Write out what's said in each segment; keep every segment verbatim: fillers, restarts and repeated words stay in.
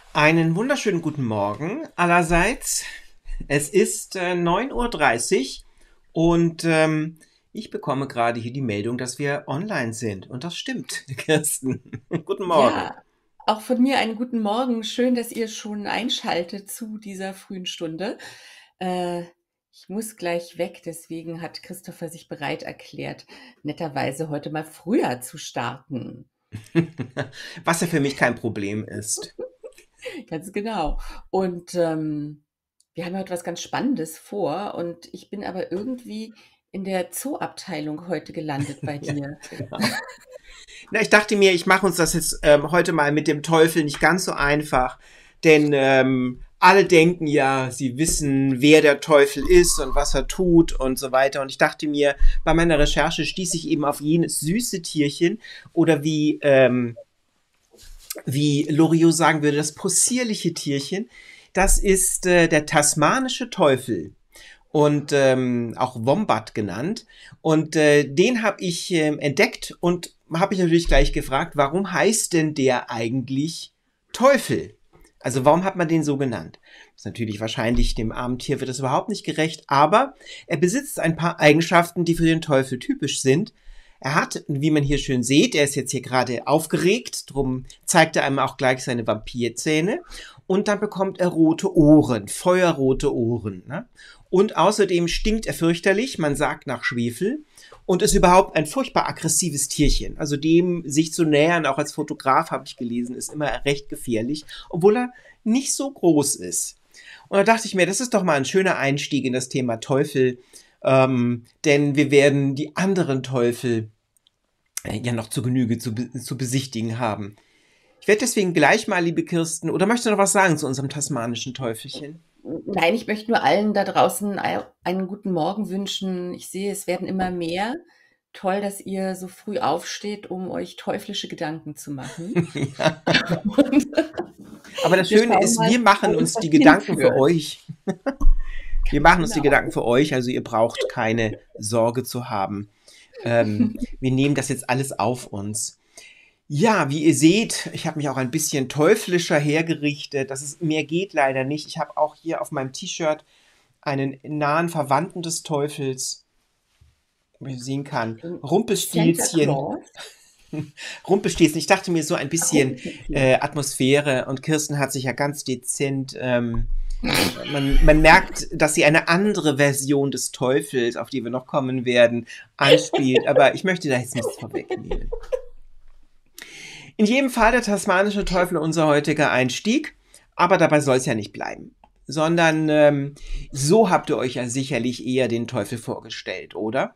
Einen wunderschönen guten Morgen allerseits. Es ist äh, neun Uhr dreißig und ähm, ich bekomme gerade hier die Meldung, dass wir online sind. Und das stimmt, Kirsten. Guten Morgen. Ja, auch von mir einen guten Morgen. Schön, dass ihr schon einschaltet zu dieser frühen Stunde. Äh, Ich muss gleich weg, deswegen hat Christopher sich bereit erklärt, netterweise heute mal früher zu starten. Was ja für mich kein Problem ist. Ganz genau. Und ähm, wir haben ja heute was ganz Spannendes vor und ich bin aber irgendwie in der Zooabteilung heute gelandet bei Ja, dir. genau. Na, ich dachte mir, ich mache uns das jetzt ähm, heute mal mit dem Teufel nicht ganz so einfach, denn ähm, alle denken ja, sie wissen, wer der Teufel ist und was er tut und so weiter. Und ich dachte mir, bei meiner Recherche stieß ich eben auf jenes süße Tierchen oder wie, ähm, wie Loriot sagen würde, das possierliche Tierchen. Das ist äh, der tasmanische Teufel und ähm, auch Wombat genannt. Und äh, den habe ich ähm, entdeckt und habe ich natürlich gleich gefragt, warum heißt denn der eigentlich Teufel? Also warum hat man den so genannt? Das ist natürlich wahrscheinlich dem armen Tier wird das überhaupt nicht gerecht, aber er besitzt ein paar Eigenschaften, die für den Teufel typisch sind. Er hat, wie man hier schön sieht, er ist jetzt hier gerade aufgeregt, drum zeigt er einem auch gleich seine Vampirzähne und dann bekommt er rote Ohren, feuerrote Ohren. Ne? Und außerdem stinkt er fürchterlich, man sagt nach Schwefel und ist überhaupt ein furchtbar aggressives Tierchen. Also dem sich zu nähern, auch als Fotograf habe ich gelesen, ist immer recht gefährlich, obwohl er nicht so groß ist. Und da dachte ich mir, das ist doch mal ein schöner Einstieg in das Thema Teufel, ähm, denn wir werden die anderen Teufel äh, ja noch zu Genüge zu, be zu besichtigen haben. Ich werde deswegen gleich mal, liebe Kirsten, oder möchtest du noch was sagen zu unserem tasmanischen Teufelchen? Nein, ich möchte nur allen da draußen ei einen guten Morgen wünschen. Ich sehe, es werden immer mehr. Toll, dass ihr so früh aufsteht, um euch teuflische Gedanken zu machen. Ja. Und Aber das wir Schöne schauen ist, mal, wir wo machen uns uns das die Gedanken für hinführt. euch. Wir Ganz machen uns die genau. Gedanken für euch, also ihr braucht keine Sorge zu haben. Ähm, wir nehmen das jetzt alles auf uns. Ja, wie ihr seht, ich habe mich auch ein bisschen teuflischer hergerichtet. Das ist, mehr geht leider nicht. Ich habe auch hier auf meinem T-Shirt einen nahen Verwandten des Teufels, wie man sehen kann. Den Santa Rumpelstilzchen. Claus. Rumpelstilzchen. Ich dachte mir so ein Ach, bisschen Rumpelstilzchen. äh, Atmosphäre und Kirsten hat sich ja ganz dezent ähm, man, man merkt, dass sie eine andere Version des Teufels, auf die wir noch kommen werden, anspielt. Aber ich möchte da jetzt nichts vorwegnehmen. In jedem Fall der tasmanische Teufel unser heutiger Einstieg. Aber dabei soll es ja nicht bleiben. Sondern ähm, so habt ihr euch ja sicherlich eher den Teufel vorgestellt, oder?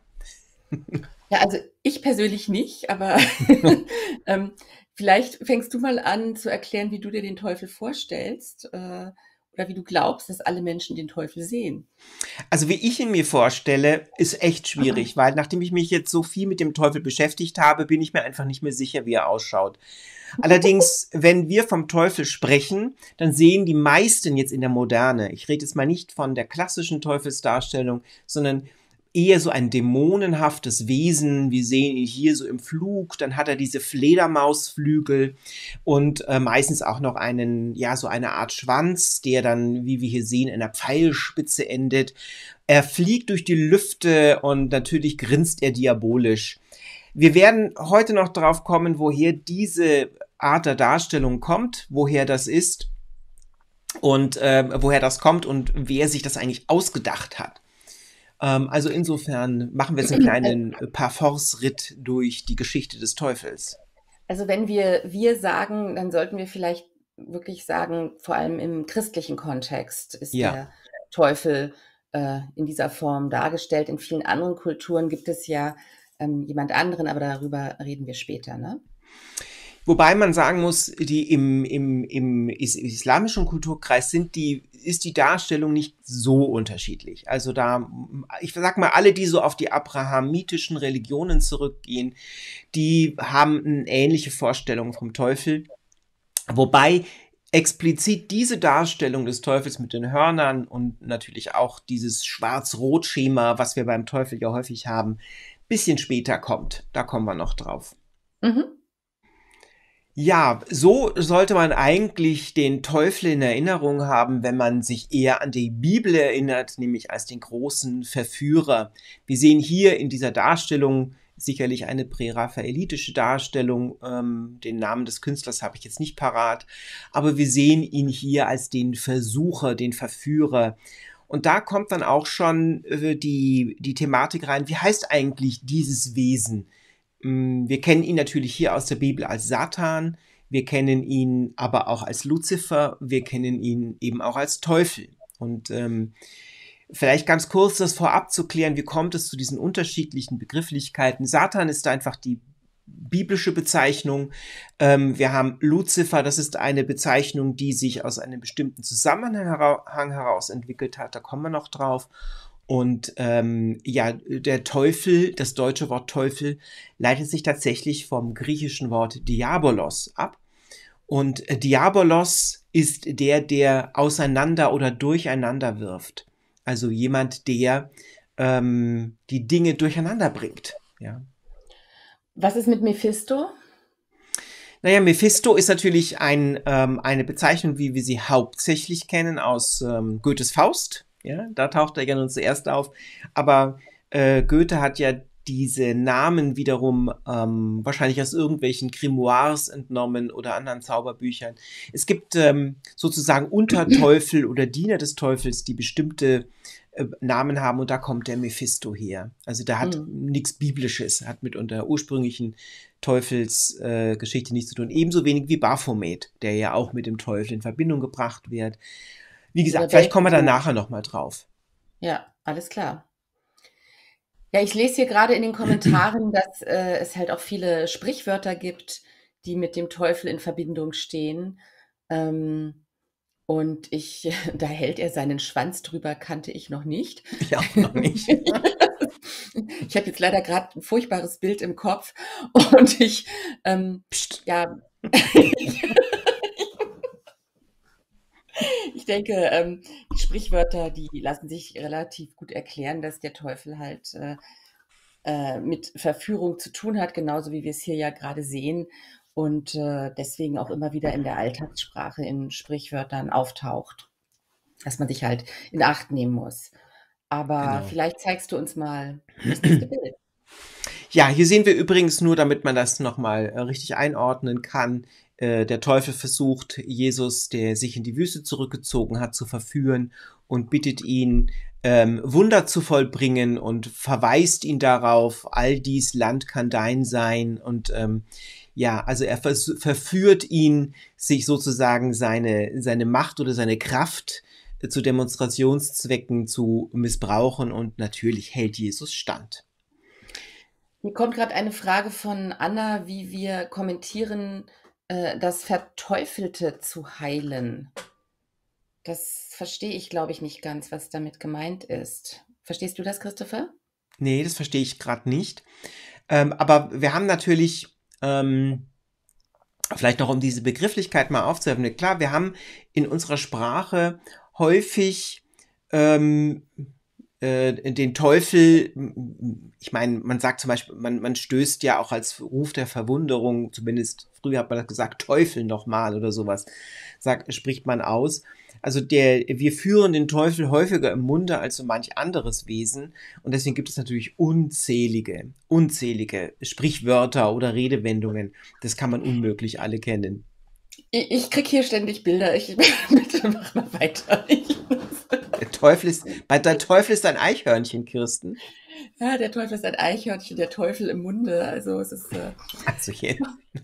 Ja, also ich persönlich nicht, aber ähm, vielleicht fängst du mal an zu erklären, wie du dir den Teufel vorstellst, äh, oder wie du glaubst, dass alle Menschen den Teufel sehen. Also wie ich ihn mir vorstelle, ist echt schwierig, weil nachdem ich mich jetzt so viel mit dem Teufel beschäftigt habe, bin ich mir einfach nicht mehr sicher, wie er ausschaut. Allerdings, wenn wir vom Teufel sprechen, dann sehen die meisten jetzt in der Moderne, ich rede jetzt mal nicht von der klassischen Teufelsdarstellung, sondern eher so ein dämonenhaftes Wesen. Wir sehen ihn hier so im Flug, dann hat er diese Fledermausflügel und äh, meistens auch noch einen, ja, so eine Art Schwanz, der dann, wie wir hier sehen, in einer Pfeilspitze endet. Er fliegt durch die Lüfte und natürlich grinst er diabolisch. Wir werden heute noch drauf kommen, woher diese Art der Darstellung kommt, woher das ist und äh, woher das kommt und wer sich das eigentlich ausgedacht hat. Ähm, also insofern machen wir jetzt einen kleinen Parforce-Ritt durch die Geschichte des Teufels. Also wenn wir wir sagen, dann sollten wir vielleicht wirklich sagen, vor allem im christlichen Kontext ist Ja. der Teufel äh, in dieser Form dargestellt. In vielen anderen Kulturen gibt es ja ähm, jemand anderen, aber darüber reden wir später, ne? Wobei man sagen muss, die im, im, im is islamischen Kulturkreis sind die, ist die Darstellung nicht so unterschiedlich. Also da, ich sag mal, alle, die so auf die abrahamitischen Religionen zurückgehen, die haben eine ähnliche Vorstellung vom Teufel. Wobei explizit diese Darstellung des Teufels mit den Hörnern und natürlich auch dieses Schwarz-Rot-Schema, was wir beim Teufel ja häufig haben, bisschen später kommt. Da kommen wir noch drauf. Mhm. Ja, so sollte man eigentlich den Teufel in Erinnerung haben, wenn man sich eher an die Bibel erinnert, nämlich als den großen Verführer. Wir sehen hier in dieser Darstellung sicherlich eine präraphaelitische Darstellung. Ähm, den Namen des Künstlers habe ich jetzt nicht parat, aber wir sehen ihn hier als den Versucher, den Verführer. Und da kommt dann auch schon äh, die, die Thematik rein, wie heißt eigentlich dieses Wesen? Wir kennen ihn natürlich hier aus der Bibel als Satan, wir kennen ihn aber auch als Luzifer, wir kennen ihn eben auch als Teufel. Und ähm, vielleicht ganz kurz das vorab zu klären, wie kommt es zu diesen unterschiedlichen Begrifflichkeiten. Satan ist einfach die biblische Bezeichnung. Ähm, wir haben Luzifer, das ist eine Bezeichnung, die sich aus einem bestimmten Zusammenhang heraus entwickelt hat, da kommen wir noch drauf. Und ähm, ja, der Teufel, das deutsche Wort Teufel, leitet sich tatsächlich vom griechischen Wort Diabolos ab. Und äh, Diabolos ist der, der auseinander oder durcheinander wirft. Also jemand, der ähm, die Dinge durcheinander bringt. Ja. Was ist mit Mephisto? Naja, Mephisto ist natürlich ein, ähm, eine Bezeichnung, wie wir sie hauptsächlich kennen aus ähm, Goethes Faust. Ja, da taucht er ja nun zuerst auf. Aber äh, Goethe hat ja diese Namen wiederum ähm, wahrscheinlich aus irgendwelchen Grimoires entnommen oder anderen Zauberbüchern. Es gibt ähm, sozusagen Unterteufel oder Diener des Teufels, die bestimmte äh, Namen haben, und da kommt der Mephisto her. Also der hat Mhm. nichts Biblisches, hat mit der ursprünglichen Teufelsgeschichte äh, nichts zu tun. Ebenso wenig wie Baphomet, der ja auch mit dem Teufel in Verbindung gebracht wird. Wie gesagt, Oder vielleicht kommen wir da Belzebub. nachher nochmal drauf. Ja, alles klar. Ja, ich lese hier gerade in den Kommentaren, dass äh, es halt auch viele Sprichwörter gibt, die mit dem Teufel in Verbindung stehen. Ähm, und ich, da hält er seinen Schwanz drüber, kannte ich noch nicht. Ja, auch noch nicht. Ich habe jetzt leider gerade ein furchtbares Bild im Kopf und ich, ähm, Psst. ja, ich denke, ähm, die Sprichwörter, die lassen sich relativ gut erklären, dass der Teufel halt äh, äh, mit Verführung zu tun hat, genauso wie wir es hier ja gerade sehen und äh, deswegen auch immer wieder in der Alltagssprache in Sprichwörtern auftaucht, dass man sich halt in Acht nehmen muss. Aber Genau. vielleicht zeigst du uns mal das nächste Bild. Ja, hier sehen wir übrigens nur, damit man das nochmal äh, richtig einordnen kann, äh, der Teufel versucht, Jesus, der sich in die Wüste zurückgezogen hat, zu verführen und bittet ihn, ähm, Wunder zu vollbringen und verweist ihn darauf, all dies Land kann dein sein. Und ähm, ja, also er vers verführt ihn, sich sozusagen seine, seine Macht oder seine Kraft äh, zu Demonstrationszwecken zu missbrauchen, und natürlich hält Jesus stand. Hier kommt gerade eine Frage von Anna, wie wir kommentieren, äh, das Verteufelte zu heilen. Das verstehe ich, glaube ich, nicht ganz, was damit gemeint ist. Verstehst du das, Christopher? Nee, das verstehe ich gerade nicht. Ähm, aber wir haben natürlich, ähm, vielleicht noch um diese Begrifflichkeit mal aufzuheben, klar, wir haben in unserer Sprache häufig ähm, äh, den Teufel, ich meine, man sagt zum Beispiel, man, man stößt ja auch als Ruf der Verwunderung, zumindest früher hat man das gesagt, Teufel nochmal oder sowas, sagt, spricht man aus. Also der, wir führen den Teufel häufiger im Munde als so manch anderes Wesen, und deswegen gibt es natürlich unzählige, unzählige Sprichwörter oder Redewendungen. Das kann man unmöglich alle kennen. Ich, ich kriege hier ständig Bilder. Ich, bitte mach mal weiter. Ich, Der Teufel ist, bei der Teufel ist ein Eichhörnchen, Kirsten. ja, der Teufel ist ein Eichhörnchen, der Teufel im Munde. Also es ist. Äh, Also hier.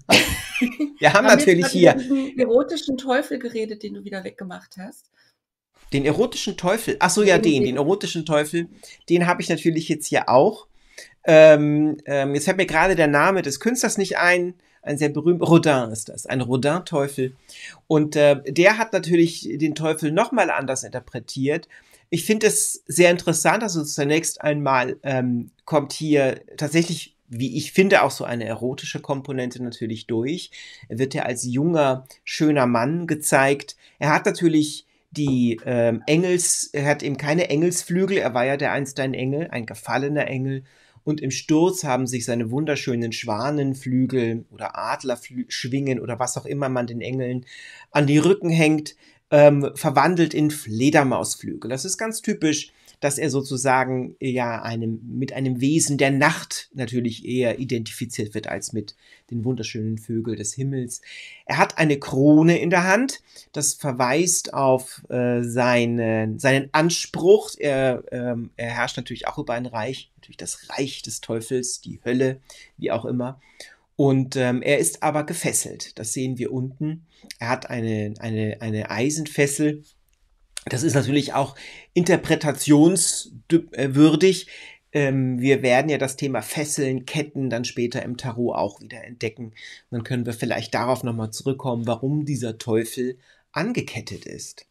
Wir haben haben natürlich wir jetzt hier über diesen erotischen Teufel geredet, den du wieder weggemacht hast? den erotischen Teufel. Ach so, ja, den, den erotischen Teufel. Den habe ich natürlich jetzt hier auch. Ähm, ähm, jetzt fällt mir gerade der Name des Künstlers nicht ein. Ein sehr berühmter, Rodin ist das, ein Rodin-Teufel. Und äh, der hat natürlich den Teufel nochmal anders interpretiert. Ich finde es sehr interessant, also zunächst einmal ähm, kommt hier tatsächlich, wie ich finde, auch so eine erotische Komponente natürlich durch. Er wird ja als junger, schöner Mann gezeigt. Er hat natürlich die ähm, Engels, er hat eben keine Engelsflügel, er war ja der einst ein Engel, ein gefallener Engel. Und im Sturz haben sich seine wunderschönen Schwanenflügel oder Adlerschwingen oder was auch immer man den Engeln an die Rücken hängt, ähm, verwandelt in Fledermausflügel. Das ist ganz typisch, dass er sozusagen ja einem, mit einem Wesen der Nacht natürlich eher identifiziert wird als mit den wunderschönen Vögeln des Himmels. Er hat eine Krone in der Hand. Das verweist auf äh, seine, seinen Anspruch. Er, ähm, er herrscht natürlich auch über ein Reich, natürlich das Reich des Teufels, die Hölle, wie auch immer. Und ähm, er ist aber gefesselt. Das sehen wir unten. Er hat eine, eine, eine Eisenfessel. Das ist natürlich auch interpretationswürdig. Ähm, wir werden ja das Thema Fesseln, Ketten dann später im Tarot auch wieder entdecken. Und dann können wir vielleicht darauf nochmal zurückkommen, warum dieser Teufel angekettet ist.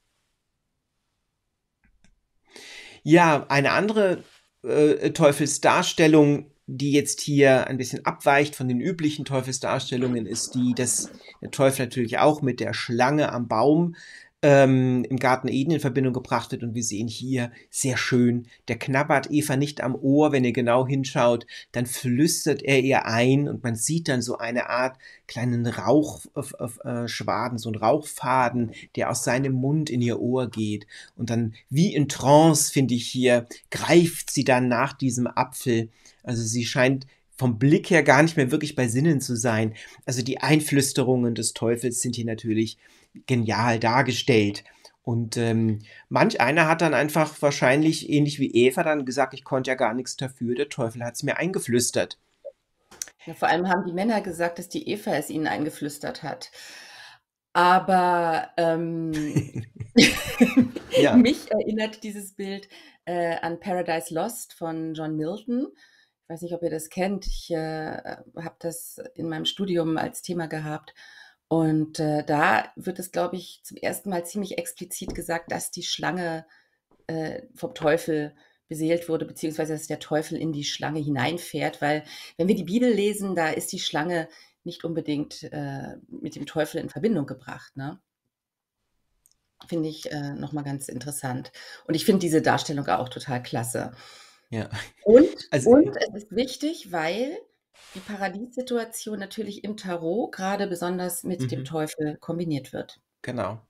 Ja, eine andere äh, Teufelsdarstellung, die jetzt hier ein bisschen abweicht von den üblichen Teufelsdarstellungen, ist die, dass der Teufel natürlich auch mit der Schlange am Baum ähm, im Garten Eden in Verbindung gebracht wird. Und wir sehen hier sehr schön, der knabbert Eva nicht am Ohr. Wenn ihr genau hinschaut, dann flüstert er ihr ein und man sieht dann so eine Art kleinen Rauchschwaden, so einen Rauchfaden, der aus seinem Mund in ihr Ohr geht. Und dann wie in Trance, finde ich hier, greift sie dann nach diesem Apfel. Also sie scheint vom Blick her gar nicht mehr wirklich bei Sinnen zu sein. Also die Einflüsterungen des Teufels sind hier natürlich genial dargestellt. Und ähm, manch einer hat dann einfach wahrscheinlich, ähnlich wie Eva, dann gesagt, ich konnte ja gar nichts dafür, der Teufel hat es mir eingeflüstert. Ja, vor allem haben die Männer gesagt, dass die Eva es ihnen eingeflüstert hat. Aber ähm, Ja. mich erinnert dieses Bild äh, an Paradise Lost von John Milton. Ich weiß nicht, ob ihr das kennt. Ich äh, habe das in meinem Studium als Thema gehabt. Und äh, da wird es, glaube ich, zum ersten Mal ziemlich explizit gesagt, dass die Schlange äh, vom Teufel beseelt wurde, beziehungsweise dass der Teufel in die Schlange hineinfährt, weil wenn wir die Bibel lesen, da ist die Schlange nicht unbedingt äh, mit dem Teufel in Verbindung gebracht, ne? Finde ich äh, nochmal ganz interessant. Und ich finde diese Darstellung auch total klasse. Ja. Und, Also, und es ist wichtig, weil die Paradiessituation natürlich im Tarot gerade besonders mit mhm. dem Teufel kombiniert wird. Genau.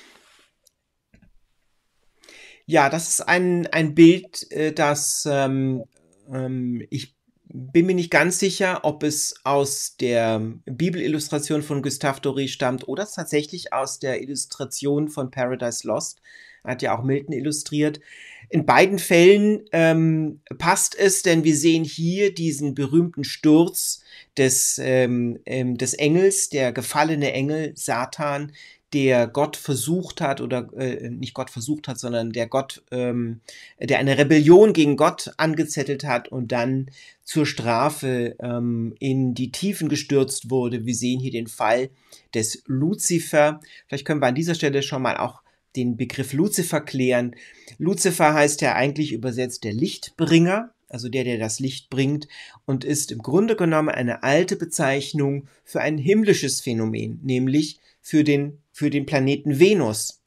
Ja, das ist ein, ein Bild, äh, das ähm, ähm, ich bin mir nicht ganz sicher, ob es aus der Bibelillustration von Gustave Doré stammt oder es tatsächlich aus der Illustration von Paradise Lost. Er hat ja auch Milton illustriert. In beiden Fällen ähm, passt es, denn wir sehen hier diesen berühmten Sturz des, ähm, ähm, des Engels, der gefallene Engel Satan, der Gott versucht hat, oder äh, nicht Gott versucht hat, sondern der Gott, ähm, der eine Rebellion gegen Gott angezettelt hat und dann zur Strafe ähm, in die Tiefen gestürzt wurde. Wir sehen hier den Fall des Luzifer. Vielleicht können wir an dieser Stelle schon mal auch den Begriff Luzifer klären. Luzifer heißt ja eigentlich übersetzt der Lichtbringer, also der, der das Licht bringt, und ist im Grunde genommen eine alte Bezeichnung für ein himmlisches Phänomen, nämlich für den, für den Planeten Venus,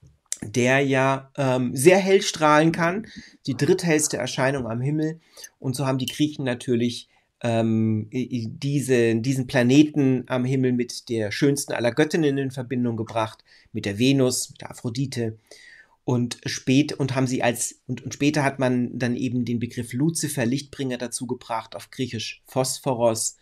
der ja ähm, sehr hell strahlen kann, die dritthellste Erscheinung am Himmel. Und so haben die Griechen natürlich ähm, diese, diesen Planeten am Himmel mit der schönsten aller Göttinnen in Verbindung gebracht, mit der Venus, mit der Aphrodite. Und spät und haben sie als und, und später hat man dann eben den Begriff Luzifer, Lichtbringer, dazu gebracht, auf Griechisch Phosphoros.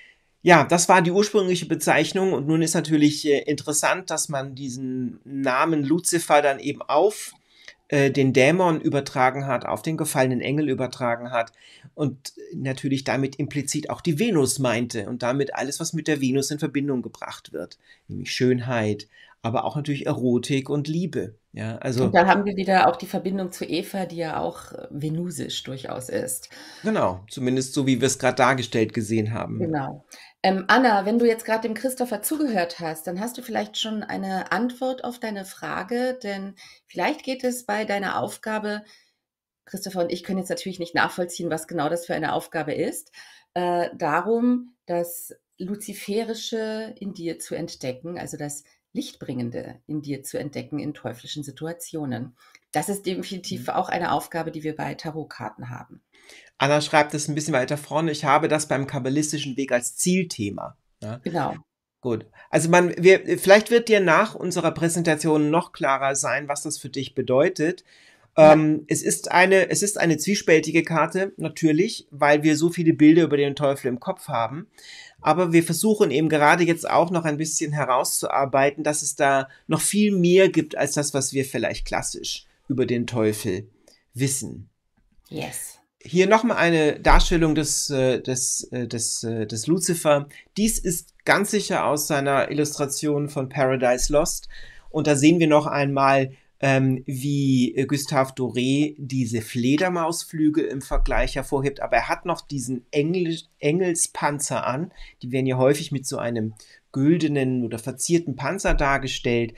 Ja, das war die ursprüngliche Bezeichnung und nun ist natürlich äh, interessant, dass man diesen Namen Luzifer dann eben auf äh, den Dämon übertragen hat, auf den gefallenen Engel übertragen hat und natürlich damit implizit auch die Venus meinte und damit alles, was mit der Venus in Verbindung gebracht wird, nämlich Schönheit, aber auch natürlich Erotik und Liebe. Ja, also Und da haben wir wieder auch die Verbindung zu Eva, die ja auch äh, venusisch durchaus ist. genau, zumindest so, wie wir es gerade dargestellt gesehen haben. Genau. Ähm, Anna, wenn du jetzt gerade dem Christopher zugehört hast, dann hast du vielleicht schon eine Antwort auf deine Frage, denn vielleicht geht es bei deiner Aufgabe, Christopher und ich können jetzt natürlich nicht nachvollziehen, was genau das für eine Aufgabe ist, äh, darum, das Luziferische in dir zu entdecken, also das Lichtbringende in dir zu entdecken in teuflischen Situationen. Das ist definitiv auch eine Aufgabe, die wir bei Tarotkarten haben. Anna schreibt es ein bisschen weiter vorne. Ich habe das beim kabbalistischen Weg als Zielthema. Ja? Genau. Gut. Also man, wir, vielleicht wird dir nach unserer Präsentation noch klarer sein, was das für dich bedeutet. Ja. Ähm, es ist eine, es ist eine zwiespältige Karte, natürlich, weil wir so viele Bilder über den Teufel im Kopf haben. Aber wir versuchen eben gerade jetzt auch noch ein bisschen herauszuarbeiten, dass es da noch viel mehr gibt als das, was wir vielleicht klassisch über den Teufel wissen. Yes. Hier nochmal eine Darstellung des, äh, des, äh, des, äh, des Lucifer. Dies ist ganz sicher aus seiner Illustration von Paradise Lost. Und da sehen wir noch einmal, ähm, wie äh, Gustave Doré diese Fledermausflügel im Vergleich hervorhebt. Aber er hat noch diesen Engel, Engelspanzer an. Die werden ja häufig mit so einem güldenen oder verzierten Panzer dargestellt.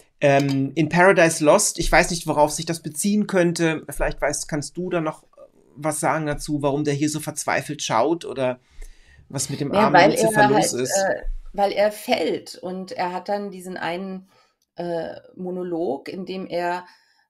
Ähm, in Paradise Lost, ich weiß nicht, worauf sich das beziehen könnte. Vielleicht weißt, kannst du da noch was sagen dazu, warum der hier so verzweifelt schaut oder was mit dem Ja, armen weil Lucifer er los halt, ist. äh, weil er fällt und er hat dann diesen einen äh, Monolog, in dem er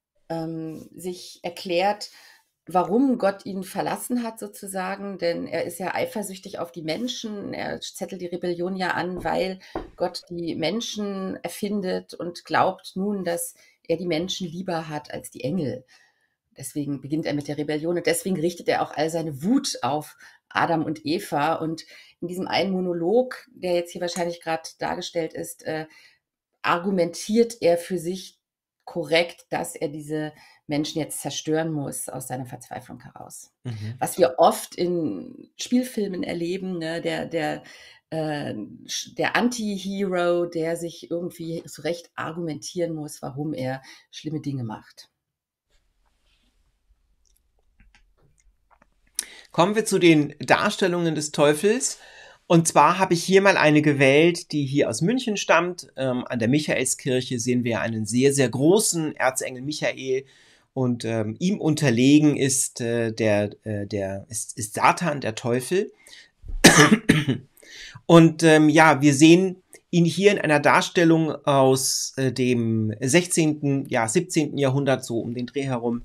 ähm, sich erklärt, warum Gott ihn verlassen hat sozusagen, denn er ist ja eifersüchtig auf die Menschen, er zettelt die Rebellion ja an, weil Gott die Menschen erfindet und glaubt nun, dass er die Menschen lieber hat als die Engel. Deswegen beginnt er mit der Rebellion und deswegen richtet er auch all seine Wut auf Adam und Eva. Und in diesem einen Monolog, der jetzt hier wahrscheinlich gerade dargestellt ist, äh, argumentiert er für sich korrekt, dass er diese Menschen jetzt zerstören muss aus seiner Verzweiflung heraus. Mhm. Was wir oft in Spielfilmen erleben, ne, der, der, äh, der Anti-Hero, der sich irgendwie zurecht argumentieren muss, warum er schlimme Dinge macht. Kommen wir zu den Darstellungen des Teufels. Und zwar habe ich hier mal eine gewählt, die hier aus München stammt. Ähm, an der Michaelskirche sehen wir einen sehr, sehr großen Erzengel Michael. Und ähm, ihm unterlegen ist, äh, der, äh, der, ist, ist Satan, der Teufel. Und ähm, ja, wir sehen ihn hier in einer Darstellung aus äh, dem sechzehnten, ja, siebzehnten Jahrhundert, so um den Dreh herum.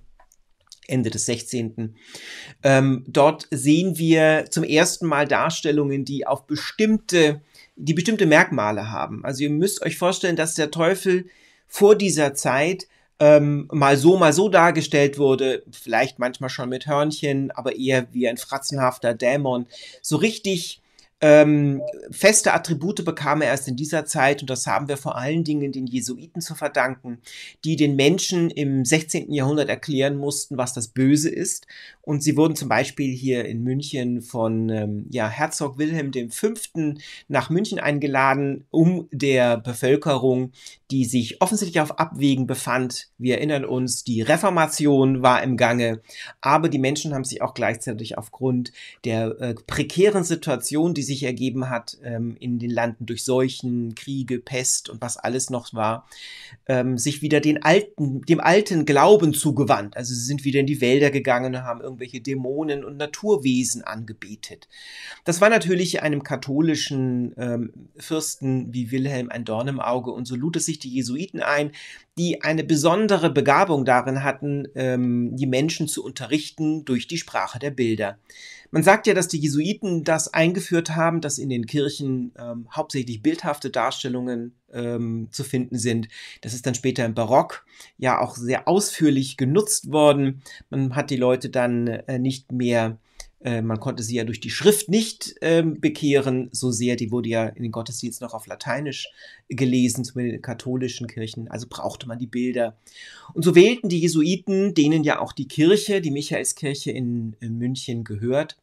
Ende des sechzehnten. Ähm, dort sehen wir zum ersten Mal Darstellungen, die auf bestimmte, die bestimmte Merkmale haben. Also ihr müsst euch vorstellen, dass der Teufel vor dieser Zeit ähm, mal so, mal so dargestellt wurde, vielleicht manchmal schon mit Hörnchen, aber eher wie ein fratzenhafter Dämon. So richtig Ähm, feste Attribute bekam er erst in dieser Zeit und das haben wir vor allen Dingen den Jesuiten zu verdanken, die den Menschen im sechzehnten Jahrhundert erklären mussten, was das Böse ist. Und sie wurden zum Beispiel hier in München von ähm, ja, Herzog Wilhelm der Fünfte nach München eingeladen, um der Bevölkerung, die sich offensichtlich auf Abwägen befand, wir erinnern uns, die Reformation war im Gange, aber die Menschen haben sich auch gleichzeitig aufgrund der äh, prekären Situation, die sich ergeben hat ähm, in den Landen durch Seuchen, Kriege, Pest und was alles noch war, ähm, sich wieder den alten, dem alten Glauben zugewandt. Also sie sind wieder in die Wälder gegangen und haben irgendwelche Dämonen und Naturwesen angebetet. Das war natürlich einem katholischen ähm, Fürsten wie Wilhelm ein Dorn im Auge und so lud es sich die Jesuiten ein, die eine besondere Begabung darin hatten, ähm, die Menschen zu unterrichten durch die Sprache der Bilder. Man sagt ja, dass die Jesuiten das eingeführt haben, dass in den Kirchen ähm, hauptsächlich bildhafte Darstellungen ähm, zu finden sind. Das ist dann später im Barock ja auch sehr ausführlich genutzt worden. Man hat die Leute dann äh, nicht mehr, äh, man konnte sie ja durch die Schrift nicht ähm, bekehren, so sehr, die wurde ja in den Gottesdiensten noch auf Lateinisch gelesen, zumindest in den katholischen Kirchen, also brauchte man die Bilder. Und so wählten die Jesuiten, denen ja auch die Kirche, die Michaelskirche in, in München gehört,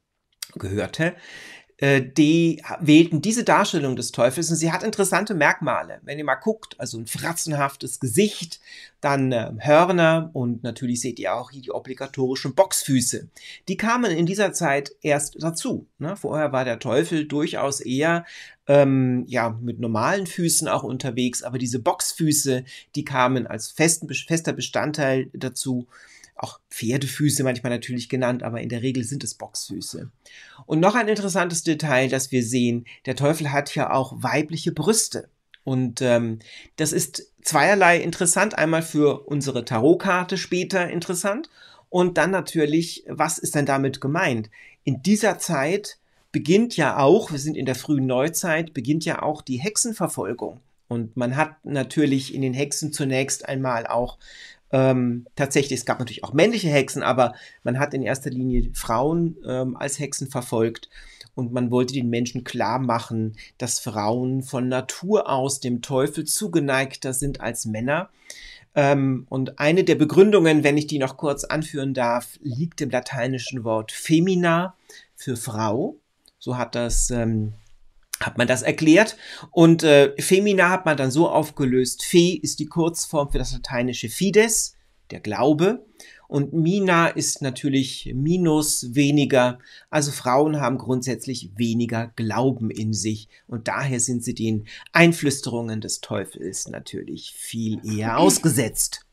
gehörte, äh, die wählten diese Darstellung des Teufels und sie hat interessante Merkmale. Wenn ihr mal guckt, also ein fratzenhaftes Gesicht, dann äh, Hörner und natürlich seht ihr auch hier die obligatorischen Boxfüße. Die kamen in dieser Zeit erst dazu. Ne? Vorher war der Teufel durchaus eher ähm, ja, mit normalen Füßen auch unterwegs, aber diese Boxfüße, die kamen als festen, fester Bestandteil dazu. Auch Pferdefüße manchmal natürlich genannt, aber in der Regel sind es Boxfüße. Und noch ein interessantes Detail, das wir sehen, der Teufel hat ja auch weibliche Brüste. Und ähm, das ist zweierlei interessant. Einmal für unsere Tarotkarte später interessant. Und dann natürlich, was ist denn damit gemeint? In dieser Zeit beginnt ja auch, wir sind in der frühen Neuzeit, beginnt ja auch die Hexenverfolgung. Und man hat natürlich in den Hexen zunächst einmal auch ähm, tatsächlich, es gab natürlich auch männliche Hexen, aber man hat in erster Linie Frauen ähm, als Hexen verfolgt. Und man wollte den Menschen klar machen, dass Frauen von Natur aus dem Teufel zugeneigter sind als Männer. Ähm, und eine der Begründungen, wenn ich die noch kurz anführen darf, liegt im lateinischen Wort femina für Frau. So hat das, ähm, hat man das erklärt. Und äh, femina hat man dann so aufgelöst. Fe ist die Kurzform für das lateinische fides, der Glaube. Und Mina ist natürlich minus, weniger. Also Frauen haben grundsätzlich weniger Glauben in sich. Und daher sind sie den Einflüsterungen des Teufels natürlich viel eher ausgesetzt.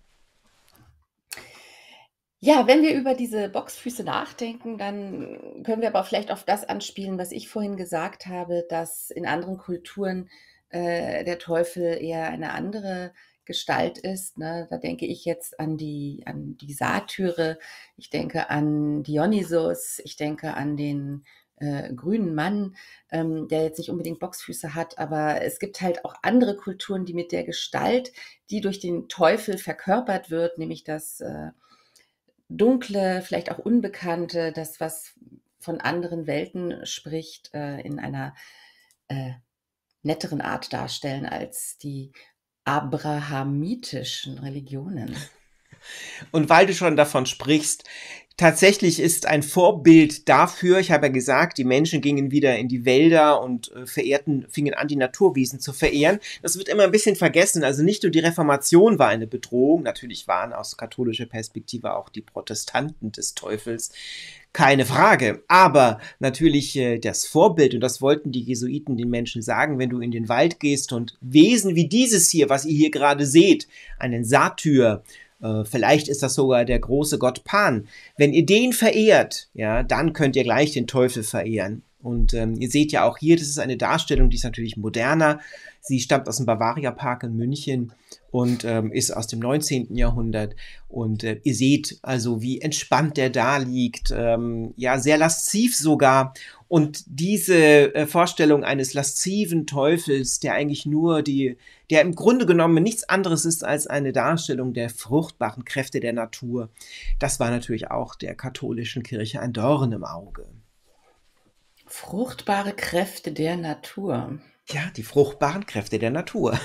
Ja, wenn wir über diese Boxfüße nachdenken, dann können wir aber vielleicht auf das anspielen, was ich vorhin gesagt habe, dass in anderen Kulturen äh, der Teufel eher eine andere Gestalt ist. Ne? Da denke ich jetzt an die, an die Satyre, ich denke an Dionysos, ich denke an den äh, grünen Mann, ähm, der jetzt nicht unbedingt Boxfüße hat, aber es gibt halt auch andere Kulturen, die mit der Gestalt, die durch den Teufel verkörpert wird, nämlich das äh, Dunkle, vielleicht auch Unbekannte, das, was von anderen Welten spricht, äh, in einer äh, netteren Art darstellen als die abrahamitischen Religionen. Und weil du schon davon sprichst, tatsächlich ist ein Vorbild dafür, ich habe ja gesagt, die Menschen gingen wieder in die Wälder und äh, verehrten, fingen an, die Naturwesen zu verehren. Das wird immer ein bisschen vergessen. Also nicht nur die Reformation war eine Bedrohung, natürlich waren aus katholischer Perspektive auch die Protestanten des Teufels, keine Frage. Aber natürlich äh, das Vorbild, und das wollten die Jesuiten den Menschen sagen, wenn du in den Wald gehst und Wesen wie dieses hier, was ihr hier gerade seht, einen Satyr, äh, vielleicht ist das sogar der große Gott Pan, wenn ihr den verehrt, ja, dann könnt ihr gleich den Teufel verehren. Und ähm, ihr seht ja auch hier, das ist eine Darstellung, die ist natürlich moderner. Sie stammt aus dem Bavaria Park in München und ähm, ist aus dem neunzehnten Jahrhundert. Und äh, ihr seht also, wie entspannt der da liegt, ähm, ja, sehr lasziv sogar. Und diese äh, Vorstellung eines lasziven Teufels, der eigentlich nur die, der im Grunde genommen nichts anderes ist als eine Darstellung der fruchtbaren Kräfte der Natur, das war natürlich auch der katholischen Kirche ein Dorn im Auge. Fruchtbare Kräfte der Natur. Ja, die fruchtbaren Kräfte der Natur.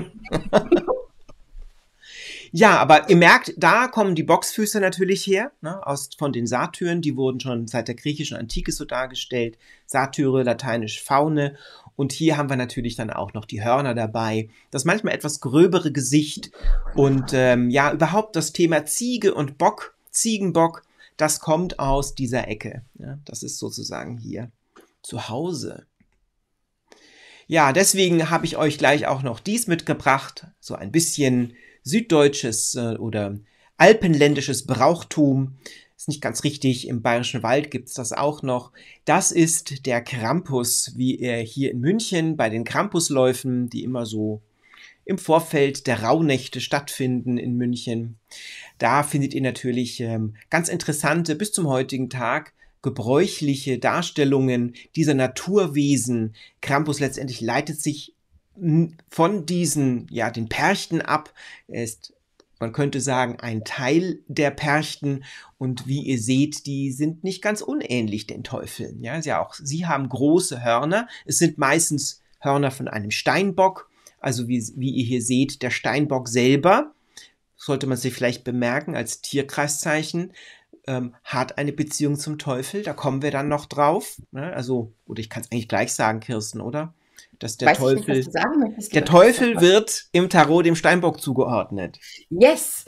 Ja, aber ihr merkt, da kommen die Boxfüße natürlich her, ne, aus, von den Satyren, die wurden schon seit der griechischen Antike so dargestellt. Satyre, lateinisch Faune. Und hier haben wir natürlich dann auch noch die Hörner dabei. Das manchmal etwas gröbere Gesicht. Und ähm, ja, überhaupt das Thema Ziege und Bock, Ziegenbock, das kommt aus dieser Ecke. Ja, das ist sozusagen hier zu Hause. Ja, deswegen habe ich euch gleich auch noch dies mitgebracht, so ein bisschen süddeutsches äh, oder alpenländisches Brauchtum. Ist nicht ganz richtig, im Bayerischen Wald gibt es das auch noch. Das ist der Krampus, wie er hier in München bei den Krampusläufen, die immer so im Vorfeld der Rauhnächte stattfinden in München. Da findet ihr natürlich ähm, ganz interessante, bis zum heutigen Tag, gebräuchliche Darstellungen dieser Naturwesen. Krampus letztendlich leitet sich von diesen, ja, den Perchten ab. Er ist, man könnte sagen, ein Teil der Perchten. Und wie ihr seht, die sind nicht ganz unähnlich den Teufeln. Ja, ja auch, sie haben große Hörner. Es sind meistens Hörner von einem Steinbock. Also wie, wie ihr hier seht, der Steinbock selber, sollte man sich vielleicht bemerken als Tierkreiszeichen, Ähm, hat eine Beziehung zum Teufel, da kommen wir dann noch drauf. Ne? Also, oder ich kann es eigentlich gleich sagen, Kirsten, oder? Dass der Weiß Teufel, ich nicht, was du sagen möchtest, der lieber Teufel Christopher. wird im Tarot dem Steinbock zugeordnet. Yes!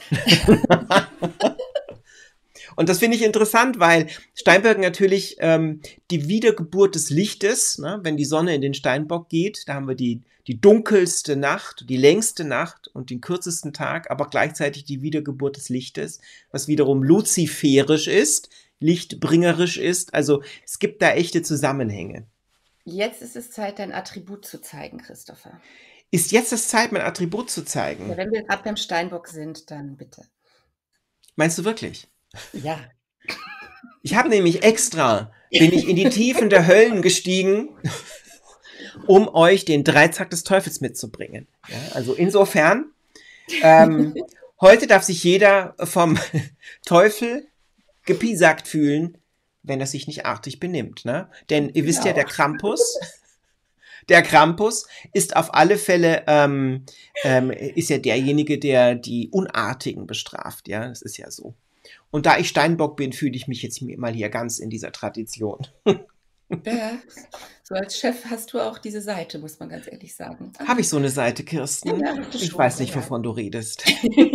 Und das finde ich interessant, weil Steinbock natürlich ähm, die Wiedergeburt des Lichtes, ne? Wenn die Sonne in den Steinbock geht, da haben wir die, die dunkelste Nacht, die längste Nacht und den kürzesten Tag, aber gleichzeitig die Wiedergeburt des Lichtes, was wiederum luziferisch ist, lichtbringerisch ist. Also es gibt da echte Zusammenhänge. Jetzt ist es Zeit, dein Attribut zu zeigen, Christopher. Ist jetzt das Zeit, mein Attribut zu zeigen? Ja, wenn wir gerade beim Steinbock sind, dann bitte. Meinst du wirklich? Ja. Ich habe nämlich extra, bin ich in die Tiefen der Höllen gestiegen, um euch den Dreizack des Teufels mitzubringen. Ja, also insofern, ähm, heute darf sich jeder vom Teufel gepiesackt fühlen, wenn er sich nicht artig benimmt. Ne? Denn ihr wisst ja, der Krampus, der Krampus ist auf alle Fälle, ähm, ähm, ist ja derjenige, der die Unartigen bestraft. Ja, das ist ja so. Und da ich Steinbock bin, fühle ich mich jetzt mal hier ganz in dieser Tradition. Ja, so als Chef hast du auch diese Seite, muss man ganz ehrlich sagen. Habe ich so eine Seite, Kirsten? Ja, ich schon, weiß nicht, ja. wovon du redest.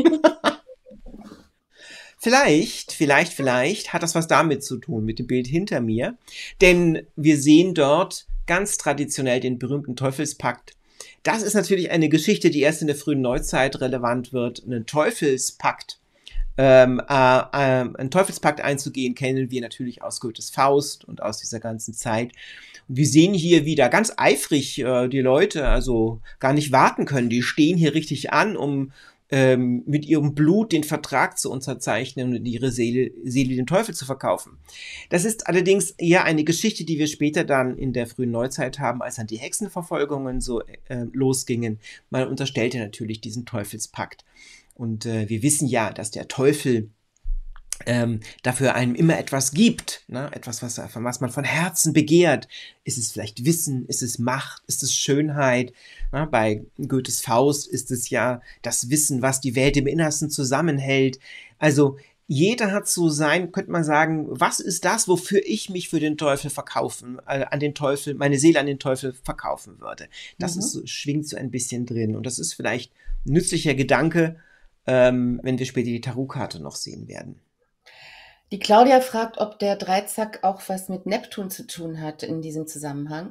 Vielleicht, vielleicht, vielleicht hat das was damit zu tun, mit dem Bild hinter mir. Denn wir sehen dort ganz traditionell den berühmten Teufelspakt. Das ist natürlich eine Geschichte, die erst in der frühen Neuzeit relevant wird. Ein Teufelspakt. Ähm, äh, äh, einen Teufelspakt einzugehen, kennen wir natürlich aus Goethes Faust und aus dieser ganzen Zeit. Und wir sehen hier wieder ganz eifrig äh, die Leute, also gar nicht warten können. Die stehen hier richtig an, um ähm, mit ihrem Blut den Vertrag zu unterzeichnen und ihre Seele, Seele dem Teufel zu verkaufen. Das ist allerdings eher eine Geschichte, die wir später dann in der frühen Neuzeit haben, als dann die Hexenverfolgungen so äh, losgingen. Man unterstellte natürlich diesen Teufelspakt. Und äh, wir wissen ja, dass der Teufel ähm, dafür einem immer etwas gibt, ne? Etwas, was, was man von Herzen begehrt. Ist es vielleicht Wissen, ist es Macht, ist es Schönheit? Ne? Bei Goethes Faust ist es ja das Wissen, was die Welt im Innersten zusammenhält. Also jeder hat so sein, könnte man sagen, was ist das, wofür ich mich für den Teufel verkaufen, äh, an den Teufel, meine Seele an den Teufel verkaufen würde. Das mhm. ist so, schwingt so ein bisschen drin. Und das ist vielleicht ein nützlicher Gedanke, Ähm, wenn wir später die Tarotkarte noch sehen werden. Die Claudia fragt, ob der Dreizack auch was mit Neptun zu tun hat in diesem Zusammenhang.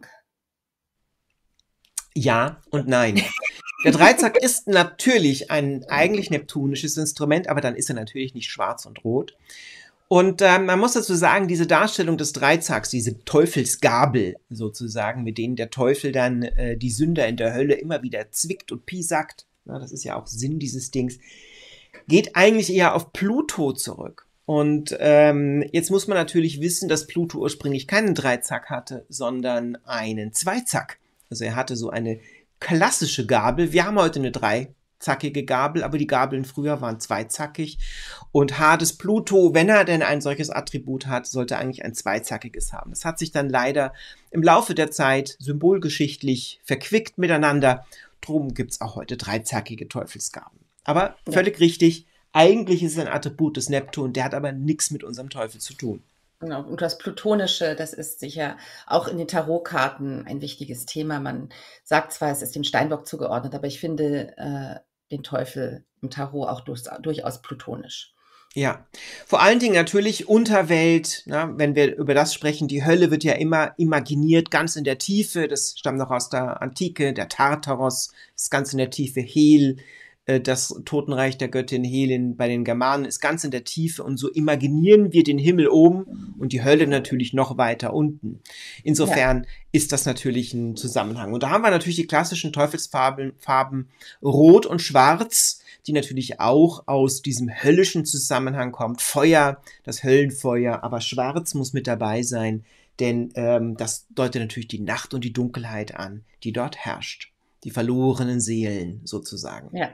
Ja und nein. Der Dreizack ist natürlich ein eigentlich neptunisches Instrument, aber dann ist er natürlich nicht schwarz und rot. Und äh, man muss dazu sagen, diese Darstellung des Dreizacks, diese Teufelsgabel sozusagen, mit denen der Teufel dann äh, die Sünder in der Hölle immer wieder zwickt und piesackt, na, das ist ja auch Sinn dieses Dings, geht eigentlich eher auf Pluto zurück. Und ähm, jetzt muss man natürlich wissen, dass Pluto ursprünglich keinen Dreizack hatte, sondern einen Zweizack. Also er hatte so eine klassische Gabel. Wir haben heute eine dreizackige Gabel, aber die Gabeln früher waren zweizackig. Und Hades Pluto, wenn er denn ein solches Attribut hat, sollte eigentlich ein zweizackiges haben. Das hat sich dann leider im Laufe der Zeit symbolgeschichtlich verquickt miteinander. Drum gibt es auch heute dreizackige Teufelsgaben. Aber völlig ja. richtig, eigentlich ist es ein Attribut des Neptun, der hat aber nichts mit unserem Teufel zu tun. Genau, und das Plutonische, das ist sicher auch in den Tarotkarten ein wichtiges Thema. Man sagt zwar, es ist dem Steinbock zugeordnet, aber ich finde äh, den Teufel im Tarot auch durch, durchaus plutonisch. Ja, vor allen Dingen natürlich Unterwelt, na, wenn wir über das sprechen, die Hölle wird ja immer imaginiert, ganz in der Tiefe, das stammt noch aus der Antike, der Tartaros ist ganz in der Tiefe, Hel, das Totenreich der Göttin Helin bei den Germanen ist ganz in der Tiefe und so imaginieren wir den Himmel oben und die Hölle natürlich noch weiter unten. Insofern ja. ist das natürlich ein Zusammenhang. Und da haben wir natürlich die klassischen Teufelsfarben Farben Rot und Schwarz, die natürlich auch aus diesem höllischen Zusammenhang kommt. Feuer, das Höllenfeuer, aber Schwarz muss mit dabei sein, denn ähm, das deutet natürlich die Nacht und die Dunkelheit an, die dort herrscht. Die verlorenen Seelen sozusagen. Ja.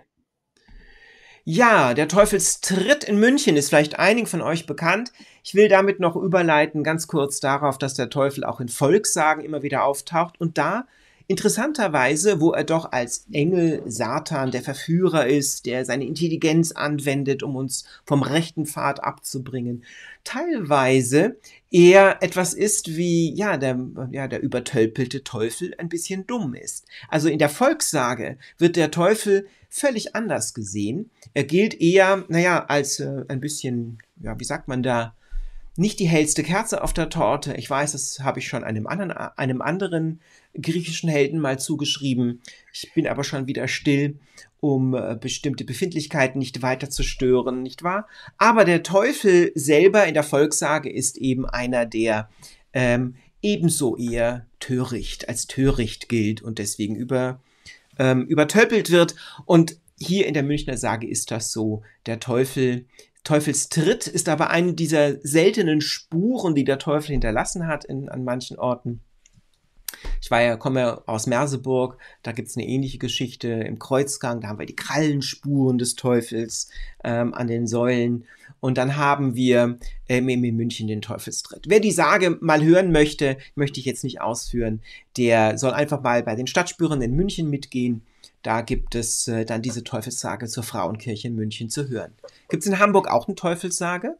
Ja, der Teufelstritt in München ist vielleicht einigen von euch bekannt. Ich will damit noch überleiten, ganz kurz darauf, dass der Teufel auch in Volkssagen immer wieder auftaucht und da interessanterweise, wo er doch als Engel Satan der Verführer ist, der seine Intelligenz anwendet, um uns vom rechten Pfad abzubringen, teilweise eher etwas ist wie, ja, der, ja, der übertölpelte Teufel ein bisschen dumm ist. Also in der Volkssage wird der Teufel völlig anders gesehen. Er gilt eher, naja, als äh, ein bisschen, ja, wie sagt man da, nicht die hellste Kerze auf der Torte. Ich weiß, das habe ich schon einem anderen, einem anderen griechischen Helden mal zugeschrieben. Ich bin aber schon wieder still, um äh, bestimmte Befindlichkeiten nicht weiter zu stören, nicht wahr? Aber der Teufel selber in der Volkssage ist eben einer, der ähm, ebenso eher töricht, als töricht gilt und deswegen über ähm, übertölpelt wird. Und hier in der Münchner Sage ist das so. Der Teufel, Teufelstritt ist aber eine dieser seltenen Spuren, die der Teufel hinterlassen hat in, an manchen Orten. Ich war ja, komme ja aus Merseburg, da gibt es eine ähnliche Geschichte im Kreuzgang, da haben wir die Krallenspuren des Teufels ähm, an den Säulen. Und dann haben wir ähm, in München den Teufelstritt. Wer die Sage mal hören möchte, möchte ich jetzt nicht ausführen, der soll einfach mal bei den Stadtspürern in München mitgehen. Da gibt es äh, dann diese Teufelssage zur Frauenkirche in München zu hören. Gibt es in Hamburg auch eine Teufelssage?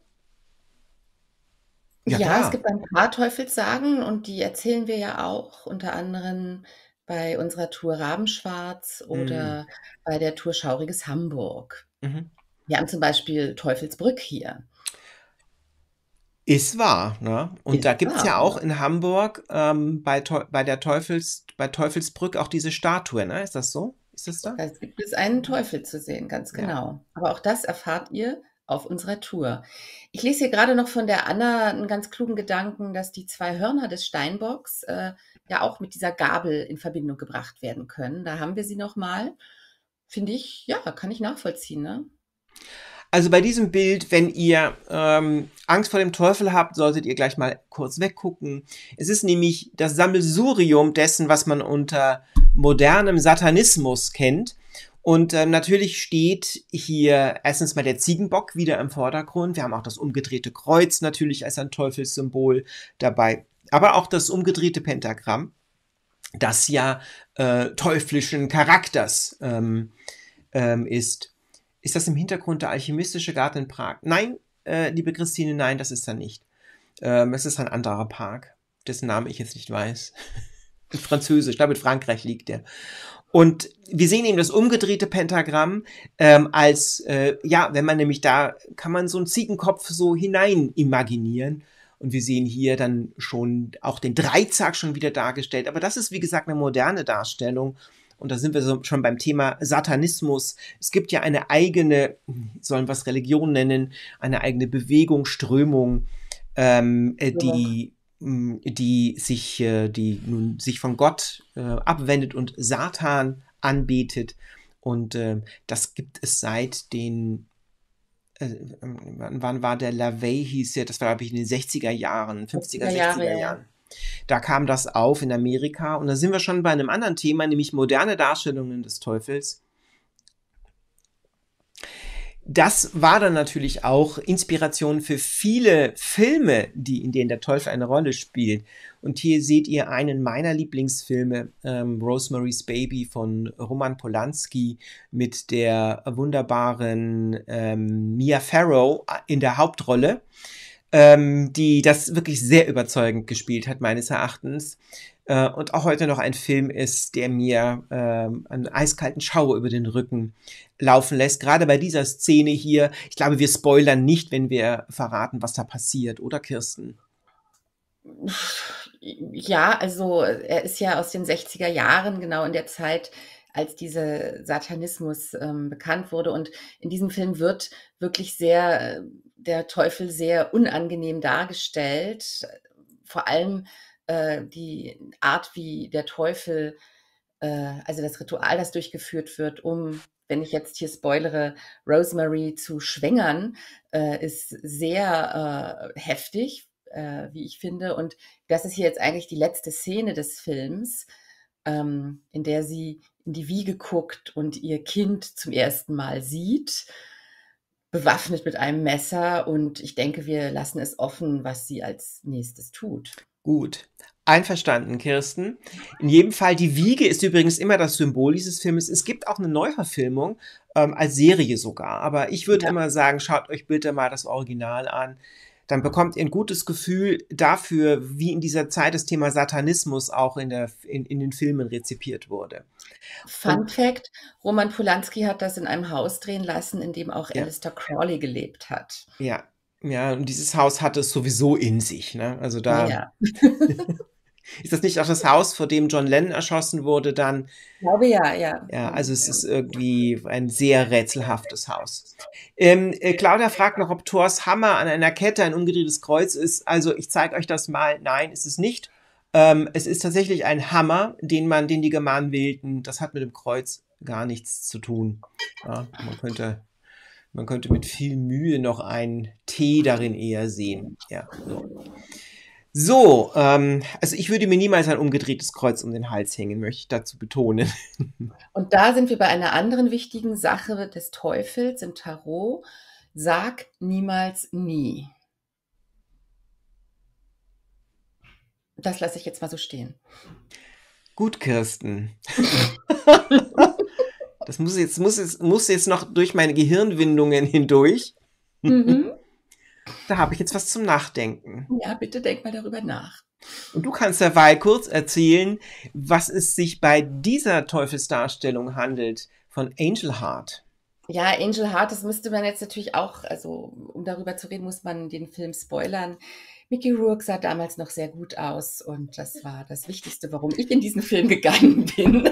Ja, ja, es gibt ein paar Teufelssagen und die erzählen wir ja auch, unter anderem bei unserer Tour Rabenschwarz oder mm. bei der Tour Schauriges Hamburg. Mhm. Wir haben zum Beispiel Teufelsbrück hier. Ist wahr, ne? Und Ist da gibt's wahr, ja auch ja. in Hamburg ähm, bei, Teu bei der Teufels bei Teufelsbrück auch diese Statue, ne? Ist das so? Ist das da? Da gibt es einen Teufel zu sehen, ganz Ja. genau. Aber auch das erfahrt ihr auf unserer Tour. Ich lese hier gerade noch von der Anna einen ganz klugen Gedanken, dass die zwei Hörner des Steinbocks äh, ja auch mit dieser Gabel in Verbindung gebracht werden können. Da haben wir sie noch mal. Finde ich, ja, kann ich nachvollziehen, ne? Also bei diesem Bild, wenn ihr ähm, Angst vor dem Teufel habt, solltet ihr gleich mal kurz weggucken. Es ist nämlich das Sammelsurium dessen, was man unter modernem Satanismus kennt. Und äh, natürlich steht hier erstens mal der Ziegenbock wieder im Vordergrund. Wir haben auch das umgedrehte Kreuz natürlich als ein Teufelssymbol dabei. Aber auch das umgedrehte Pentagramm, das ja äh, teuflischen Charakters ähm, ähm, ist. Ist das im Hintergrund der alchemistische Garten in Prag? Nein, äh, liebe Christine, nein, das ist er nicht. Ähm, es ist ein anderer Park, dessen Namen ich jetzt nicht weiß. In Französisch, ich glaube in Frankreich liegt der. Und wir sehen eben das umgedrehte Pentagramm ähm, als, äh, ja, wenn man nämlich da, kann man so einen Ziegenkopf so hinein imaginieren. Und wir sehen hier dann schon auch den Dreizack schon wieder dargestellt. Aber das ist, wie gesagt, eine moderne Darstellung. Und da sind wir so schon beim Thema Satanismus. Es gibt ja eine eigene, sollen wir es Religion nennen, eine eigene Bewegung, Strömung, ähm, äh, die, mh, die, sich, äh, die nun sich von Gott äh, abwendet und Satan anbetet. Und äh, das gibt es seit den, äh, wann, wann war der LaVey, hieß ja, das war, glaube ich, in den sechziger Jahren, fünfziger, sechziger Jahren. Da kam das auf in Amerika und da sind wir schon bei einem anderen Thema, nämlich moderne Darstellungen des Teufels. Das war dann natürlich auch Inspiration für viele Filme, die, in denen der Teufel eine Rolle spielt. Und hier seht ihr einen meiner Lieblingsfilme, ähm, Rosemary's Baby von Roman Polanski mit der wunderbaren ähm, Mia Farrow in der Hauptrolle, ähm, die das wirklich sehr überzeugend gespielt hat, meines Erachtens. Äh, und auch heute noch ein Film ist, der mir ähm, einen eiskalten Schauer über den Rücken laufen lässt. Gerade bei dieser Szene hier. Ich glaube, wir spoilern nicht, wenn wir verraten, was da passiert, oder Kirsten? Ja, also er ist ja aus den sechziger Jahren, genau in der Zeit, als dieser Satanismus ähm, bekannt wurde. Und in diesem Film wird wirklich sehr, äh, der Teufel sehr unangenehm dargestellt. Vor allem äh, die Art, wie der Teufel, äh, also das Ritual, das durchgeführt wird, um, wenn ich jetzt hier spoilere, Rosemary zu schwängern, äh, ist sehr äh, heftig, äh, wie ich finde. Und das ist hier jetzt eigentlich die letzte Szene des Films, ähm, in der sie in die Wiege guckt und ihr Kind zum ersten Mal sieht, bewaffnet mit einem Messer. Und ich denke, wir lassen es offen, was sie als nächstes tut. Gut. Einverstanden, Kirsten. In jedem Fall, die Wiege ist übrigens immer das Symbol dieses Filmes. Es gibt auch eine Neuverfilmung, ähm, als Serie sogar. Aber ich würde Ja. immer sagen, schaut euch bitte mal das Original an. Dann bekommt ihr ein gutes Gefühl dafür, wie in dieser Zeit das Thema Satanismus auch in, der, in, in den Filmen rezipiert wurde. Fun Und, Fact, Roman Polanski hat das in einem Haus drehen lassen, in dem auch ja. Aleister Crowley gelebt hat. Ja, ja, und dieses Haus hat es sowieso in sich, ne? Also da Ja. ist das nicht auch das Haus, vor dem John Lennon erschossen wurde dann? Ich glaube ja, ja. Ja, also es ist irgendwie ein sehr rätselhaftes Haus. Ähm, äh, Claudia fragt noch, ob Thors Hammer an einer Kette ein umgedrehtes Kreuz ist. Also ich zeige euch das mal. Nein, ist es nicht. Ähm, es ist tatsächlich ein Hammer, den man, den die Germanen wählten. Das hat mit dem Kreuz gar nichts zu tun. Ja, man könnte, man könnte mit viel Mühe noch ein T darin eher sehen. Ja, so. So, ähm, also ich würde mir niemals ein umgedrehtes Kreuz um den Hals hängen, möchte ich dazu betonen. Und da sind wir bei einer anderen wichtigen Sache des Teufels im Tarot. Sag niemals nie. Das lasse ich jetzt mal so stehen. Gut, Kirsten. Das muss jetzt, muss jetzt, muss jetzt noch durch meine Gehirnwindungen hindurch. Mhm. Da habe ich jetzt was zum Nachdenken. Ja, bitte denk mal darüber nach. Und du kannst dabei kurz erzählen, was es sich bei dieser Teufelsdarstellung handelt von Angel Heart. Ja, Angel Heart, das müsste man jetzt natürlich auch, also um darüber zu reden, muss man den Film spoilern. Mickey Rourke sah damals noch sehr gut aus und das war das Wichtigste, warum ich in diesen Film gegangen bin.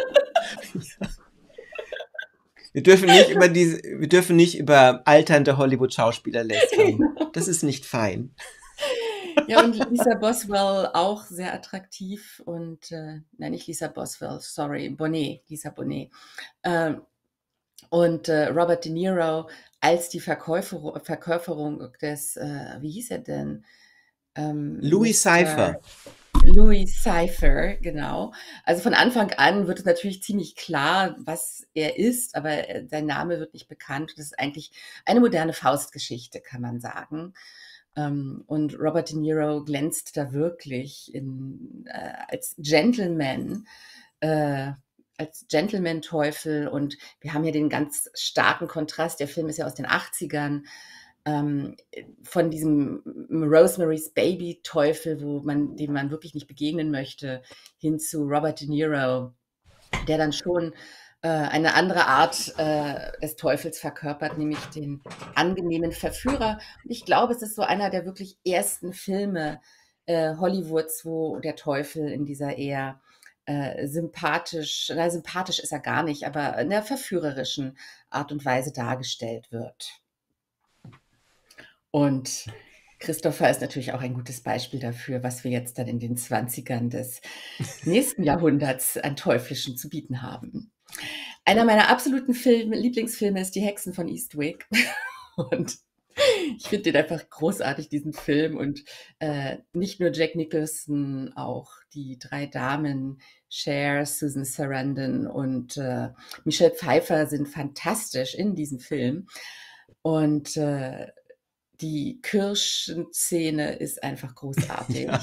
Wir dürfen nicht über diese, wir dürfen nicht über alternde Hollywood-Schauspieler lästern. Das ist nicht fein. Ja, und Lisa Boswell auch sehr attraktiv und, äh, nein, nicht Lisa Boswell, sorry, Bonet, Lisa Bonet. Ähm, und äh, Robert De Niro als die Verkäufer Verkörperung des, äh, wie hieß er denn? Ähm, Louis Cypher. Louis Cypher, genau. Also von Anfang an wird es natürlich ziemlich klar, was er ist, aber sein Name wird nicht bekannt. Das ist eigentlich eine moderne Faustgeschichte, kann man sagen. Und Robert De Niro glänzt da wirklich in, äh, als Gentleman, äh, als Gentleman-Teufel. Und wir haben ja den ganz starken Kontrast. Der Film ist ja aus den achtzigern. Ähm, von diesem Rosemary's Baby-Teufel, wo man, dem man wirklich nicht begegnen möchte, hin zu Robert De Niro, der dann schon äh, eine andere Art äh, des Teufels verkörpert, nämlich den angenehmen Verführer. Und ich glaube, es ist so einer der wirklich ersten Filme äh, Hollywoods, wo der Teufel in dieser eher äh, sympathisch, na, sympathisch ist er gar nicht, aber in der verführerischen Art und Weise dargestellt wird. Und Christopher ist natürlich auch ein gutes Beispiel dafür, was wir jetzt dann in den zwanzigern des nächsten Jahrhunderts an Teuflischen zu bieten haben. Einer meiner absoluten Filme, Lieblingsfilme ist Die Hexen von Eastwick. Und ich finde den einfach großartig, diesen Film. Und äh, nicht nur Jack Nicholson, auch die drei Damen, Cher, Susan Sarandon und äh, Michelle Pfeiffer sind fantastisch in diesem Film. Und äh, die Kirschenszene ist einfach großartig. Ja.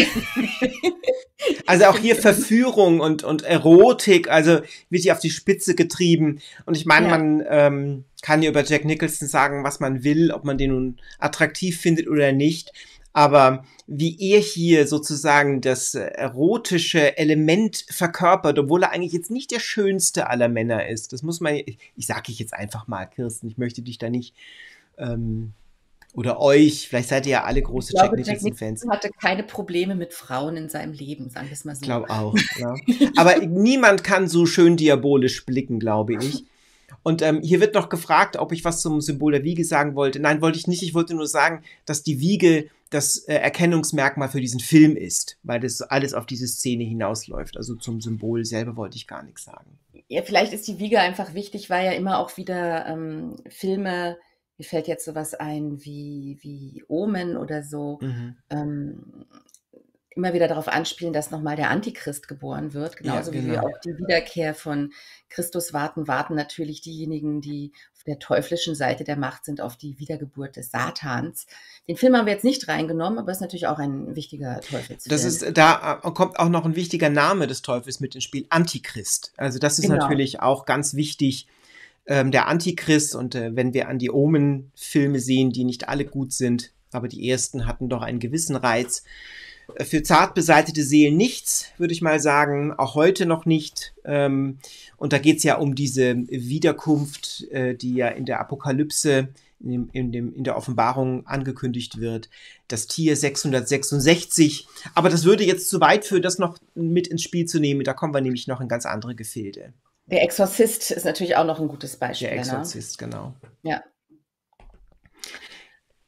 Also auch hier Verführung und, und Erotik, also wird hier auf die Spitze getrieben. Und ich meine, ja. man ähm, kann ja über Jack Nicholson sagen, was man will, ob man den nun attraktiv findet oder nicht. Aber wie er hier sozusagen das erotische Element verkörpert, obwohl er eigentlich jetzt nicht der schönste aller Männer ist. Das muss man, ich, ich sage ich jetzt einfach mal, Kirsten, ich möchte dich da nicht... Ähm, Oder euch, vielleicht seid ihr ja alle große Jack Nicholson-Fans. Nicholson hatte keine Probleme mit Frauen in seinem Leben, sagen wir es mal so. Ich glaube auch, ja. Aber niemand kann so schön diabolisch blicken, glaube ich. Und ähm, hier wird noch gefragt, ob ich was zum Symbol der Wiege sagen wollte. Nein, wollte ich nicht. Ich wollte nur sagen, dass die Wiege das äh, Erkennungsmerkmal für diesen Film ist, weil das alles auf diese Szene hinausläuft. Also zum Symbol selber wollte ich gar nichts sagen. Ja, vielleicht ist die Wiege einfach wichtig, weil ja immer auch wieder ähm, Filme... Mir fällt jetzt sowas ein wie, wie Omen oder so, mhm. ähm, immer wieder darauf anspielen, dass nochmal der Antichrist geboren wird. Genauso ja, genau. wie wir auf die Wiederkehr von Christus warten, warten natürlich diejenigen, die auf der teuflischen Seite der Macht sind, auf die Wiedergeburt des Satans. Den Film haben wir jetzt nicht reingenommen, aber ist natürlich auch ein wichtiger Teufelsfilm. Das ist, da kommt auch noch ein wichtiger Name des Teufels mit ins Spiel, Antichrist. Also das ist genau. natürlich auch ganz wichtig. Der Antichrist, und äh, wenn wir an die Omen-Filme sehen, die nicht alle gut sind, aber die ersten hatten doch einen gewissen Reiz. Für zart beseitete Seelen nichts, würde ich mal sagen, auch heute noch nicht. Ähm, und da geht es ja um diese Wiederkunft, äh, die ja in der Apokalypse, in, dem, in, dem, in der Offenbarung angekündigt wird. Das Tier sechshundertsechsundsechzig. Aber das würde jetzt zu weit führen, das noch mit ins Spiel zu nehmen. Da kommen wir nämlich noch in ganz andere Gefilde. Der Exorzist ist natürlich auch noch ein gutes Beispiel. Der Exorzist, ne? Genau. Ja.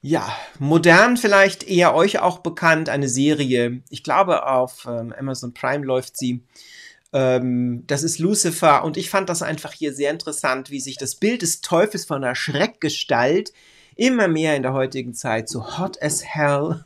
Ja, modern vielleicht eher euch auch bekannt, eine Serie, ich glaube auf ähm, Amazon Prime läuft sie. Ähm, das ist Lucifer und ich fand das einfach hier sehr interessant, wie sich das Bild des Teufels von einer Schreckgestalt immer mehr in der heutigen Zeit so hot as hell,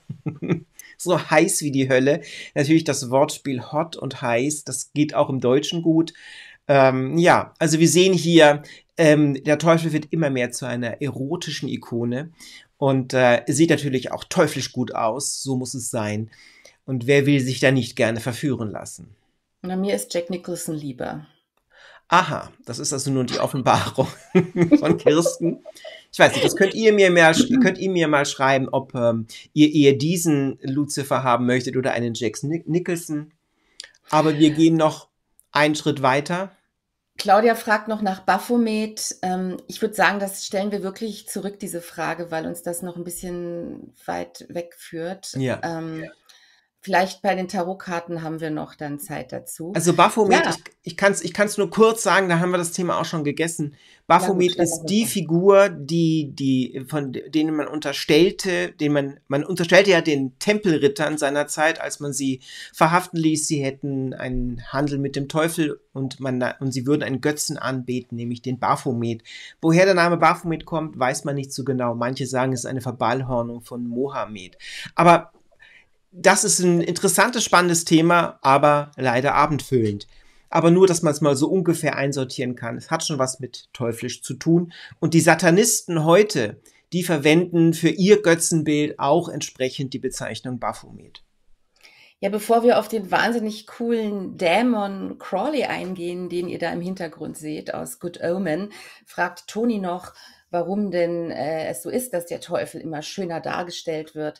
so heiß wie die Hölle. Natürlich das Wortspiel hot und heiß, das geht auch im Deutschen gut. Ähm, ja, also wir sehen hier, ähm, der Teufel wird immer mehr zu einer erotischen Ikone und äh, sieht natürlich auch teuflisch gut aus, so muss es sein. Und wer will sich da nicht gerne verführen lassen? Na, mir ist Jack Nicholson lieber. Aha, das ist also nun die Offenbarung von Kirsten. Ich weiß nicht, das könnt ihr mir mehr, könnt ihr mir mal schreiben, ob ähm, ihr eher diesen Lucifer haben möchtet oder einen Jack Nicholson. Aber wir gehen noch einen Schritt weiter. Claudia fragt noch nach Baphomet. Ähm, ich würde sagen, das stellen wir wirklich zurück, diese Frage, weil uns das noch ein bisschen weit wegführt. Ja. Ähm, vielleicht bei den Tarotkarten haben wir noch dann Zeit dazu. Also Baphomet, Ja, ich, ich kann es ich kann's nur kurz sagen, da haben wir das Thema auch schon gegessen. na gut, Baphomet dann ist machen wir die so. Figur, die, die, von denen man unterstellte, den man, man unterstellte ja den Tempelrittern seiner Zeit, als man sie verhaften ließ, sie hätten einen Handel mit dem Teufel und man, und sie würden einen Götzen anbeten, nämlich den Baphomet. Woher der Name Baphomet kommt, weiß man nicht so genau. Manche sagen, es ist eine Verballhornung von Mohammed. Aber das ist ein interessantes, spannendes Thema, aber leider abendfüllend. Aber nur, dass man es mal so ungefähr einsortieren kann. Es hat schon was mit teuflisch zu tun. Und die Satanisten heute, die verwenden für ihr Götzenbild auch entsprechend die Bezeichnung Baphomet. Ja, bevor wir auf den wahnsinnig coolen Dämon Crawley eingehen, den ihr da im Hintergrund seht aus Good Omen, fragt Toni noch, warum denn äh, es so ist, dass der Teufel immer schöner dargestellt wird.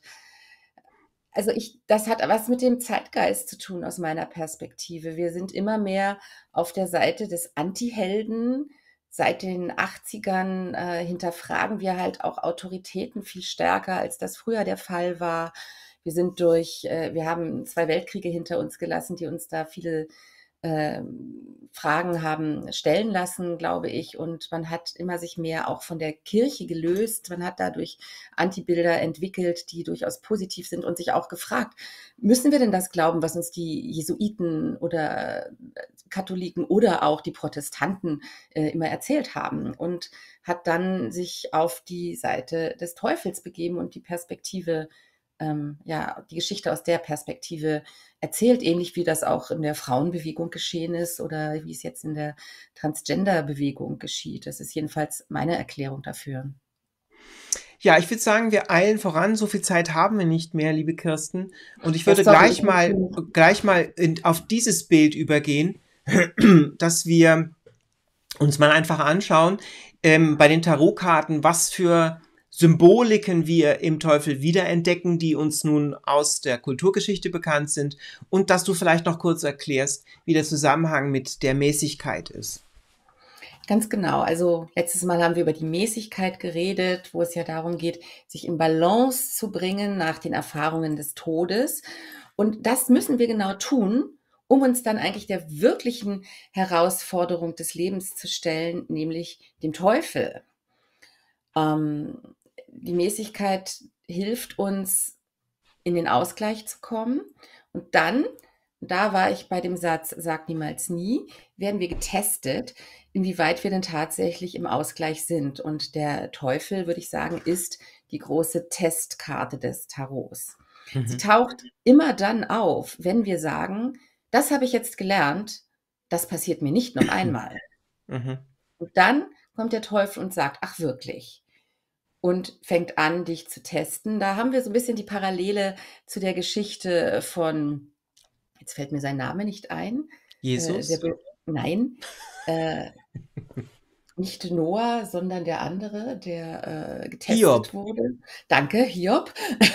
Also ich, das hat was mit dem Zeitgeist zu tun aus meiner Perspektive. Wir sind immer mehr auf der Seite des Anti-Helden. Seit den achtzigern äh, hinterfragen wir halt auch Autoritäten viel stärker, als das früher der Fall war. Wir sind durch, äh, wir haben zwei Weltkriege hinter uns gelassen, die uns da viele ähm, Fragen haben stellen lassen, glaube ich. Und man hat immer sich mehr auch von der Kirche gelöst. Man hat dadurch Antibilder entwickelt, die durchaus positiv sind und sich auch gefragt, müssen wir denn das glauben, was uns die Jesuiten oder Katholiken oder auch die Protestanten äh, immer erzählt haben? Und hat dann sich auf die Seite des Teufels begeben und die Perspektive ähm, ja, die Geschichte aus der Perspektive erzählt, ähnlich wie das auch in der Frauenbewegung geschehen ist oder wie es jetzt in der Transgender-Bewegung geschieht. Das ist jedenfalls meine Erklärung dafür. Ja, ich würde sagen, wir eilen voran. So viel Zeit haben wir nicht mehr, liebe Kirsten. Und ich Ja, würde sorry, gleich ich muss mal, gleich mal in, auf dieses Bild übergehen, dass wir uns mal einfach anschauen, ähm, bei den Tarotkarten, was für Symboliken wir im Teufel wiederentdecken, die uns nun aus der Kulturgeschichte bekannt sind, und dass du vielleicht noch kurz erklärst, wie der Zusammenhang mit der Mäßigkeit ist. Ganz genau. Also letztes Mal haben wir über die Mäßigkeit geredet, wo es ja darum geht, sich in Balance zu bringen nach den Erfahrungen des Todes. Und das müssen wir genau tun, um uns dann eigentlich der wirklichen Herausforderung des Lebens zu stellen, nämlich dem Teufel. Ähm, die Mäßigkeit hilft uns, in den Ausgleich zu kommen. Und dann, da war ich bei dem Satz, sag niemals nie, werden wir getestet, inwieweit wir denn tatsächlich im Ausgleich sind. Und der Teufel, würde ich sagen, ist die große Testkarte des Tarots. Sie Mhm. taucht immer dann auf, wenn wir sagen, das habe ich jetzt gelernt, das passiert mir nicht noch einmal. Mhm. Und dann kommt der Teufel und sagt, ach wirklich, und fängt an, dich zu testen. Da haben wir so ein bisschen die Parallele zu der Geschichte von, jetzt fällt mir sein Name nicht ein, äh, der Jesus? be nein, äh, nicht Noah, sondern der andere, der, äh, Hiob. getestet wurde. Danke, Hiob.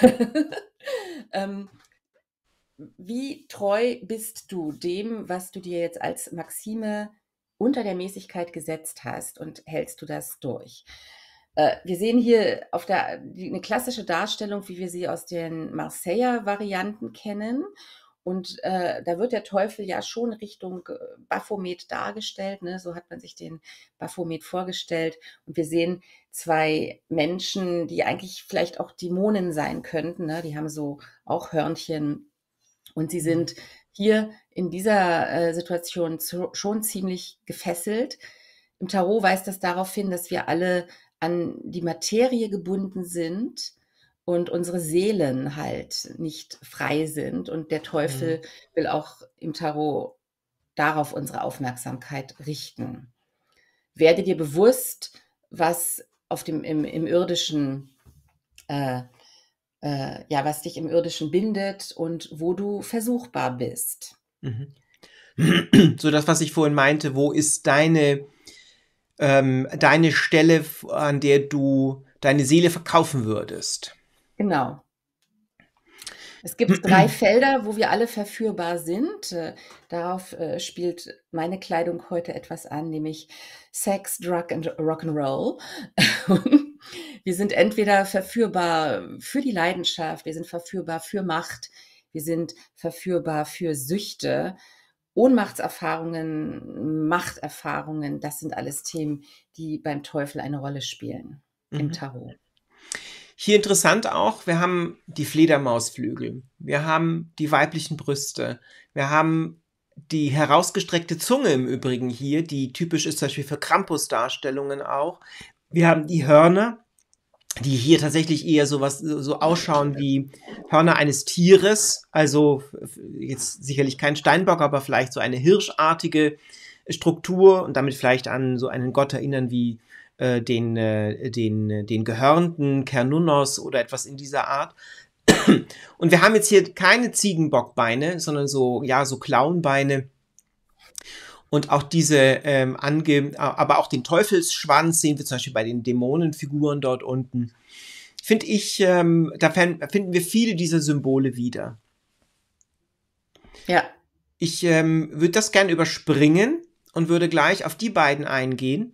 Ähm, wie treu bist du dem, was du dir jetzt als Maxime unter der Mäßigkeit gesetzt hast, und hältst du das durch? Äh, wir sehen hier auf der die 'ne klassische Darstellung, wie wir sie aus den Marseiller Varianten kennen. Und äh, da wird der Teufel ja schon Richtung äh, Baphomet dargestellt, ne? So hat man sich den Baphomet vorgestellt. Und wir sehen zwei Menschen, die eigentlich vielleicht auch Dämonen sein könnten, ne? Die haben so auch Hörnchen. Und sie sind hier in dieser äh, Situation zu, schon ziemlich gefesselt. Im Tarot weist das darauf hin, dass wir alle an die Materie gebunden sind und unsere Seelen halt nicht frei sind. Und der Teufel Mhm. will auch im Tarot darauf unsere Aufmerksamkeit richten. Werde dir bewusst, was auf dem, im, im irdischen, äh, äh, ja, was dich im irdischen bindet und wo du versuchbar bist. Mhm. So das, was ich vorhin meinte, wo ist deine, ähm, deine Stelle, an der du deine Seele verkaufen würdest? Genau. Es gibt drei Felder, wo wir alle verführbar sind. Äh, darauf äh, spielt meine Kleidung heute etwas an, nämlich Sex, Drug and Rock'n'Roll. Wir sind entweder verführbar für die Leidenschaft, wir sind verführbar für Macht, wir sind verführbar für Süchte, Ohnmachtserfahrungen, Machterfahrungen. Das sind alles Themen, die beim Teufel eine Rolle spielen im Mhm. Tarot. Hier interessant auch, wir haben die Fledermausflügel, wir haben die weiblichen Brüste, wir haben die herausgestreckte Zunge im Übrigen hier, die typisch ist zum Beispiel für Krampus-Darstellungen auch. Wir haben die Hörner, die hier tatsächlich eher so was so ausschauen wie Hörner eines Tieres, also jetzt sicherlich kein Steinbock, aber vielleicht so eine hirschartige Struktur und damit vielleicht an so einen Gott erinnern wie äh, den, äh, den, den gehörnten Cernunnos oder etwas in dieser Art. Und wir haben jetzt hier keine Ziegenbockbeine, sondern so, ja, so Klauenbeine. Und auch diese, ähm, ange aber auch den Teufelsschwanz sehen wir zum Beispiel bei den Dämonenfiguren dort unten. Finde ich, ähm, da finden wir viele dieser Symbole wieder. Ja. Ich ähm, würde das gerne überspringen und würde gleich auf die beiden eingehen.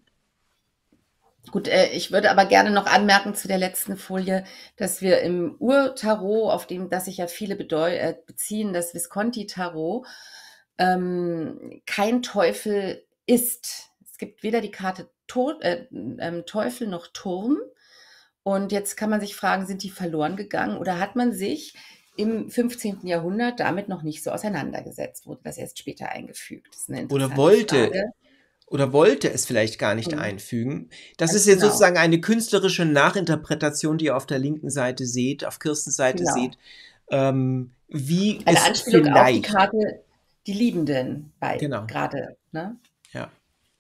Gut, äh, ich würde aber gerne noch anmerken zu der letzten Folie, dass wir im Urtarot, auf dem das sich ja viele bedeu äh, beziehen, das Visconti-Tarot, ähm, kein Teufel ist. Es gibt weder die Karte Tod, äh, ähm, Teufel noch Turm. Und jetzt kann man sich fragen, sind die verloren gegangen oder hat man sich im fünfzehnten Jahrhundert damit noch nicht so auseinandergesetzt? Wurde das erst später eingefügt? Das ist eine Oder interessante wollte, Frage. oder wollte es vielleicht gar nicht Hm. einfügen. Das Ganz ist jetzt genau. sozusagen eine künstlerische Nachinterpretation, die ihr auf der linken Seite seht, auf Kirstens Seite Genau. seht, ähm, wie Eine es Anspielung auf die vielleicht... Karte die Liebenden bei Genau. gerade, ne? Ja.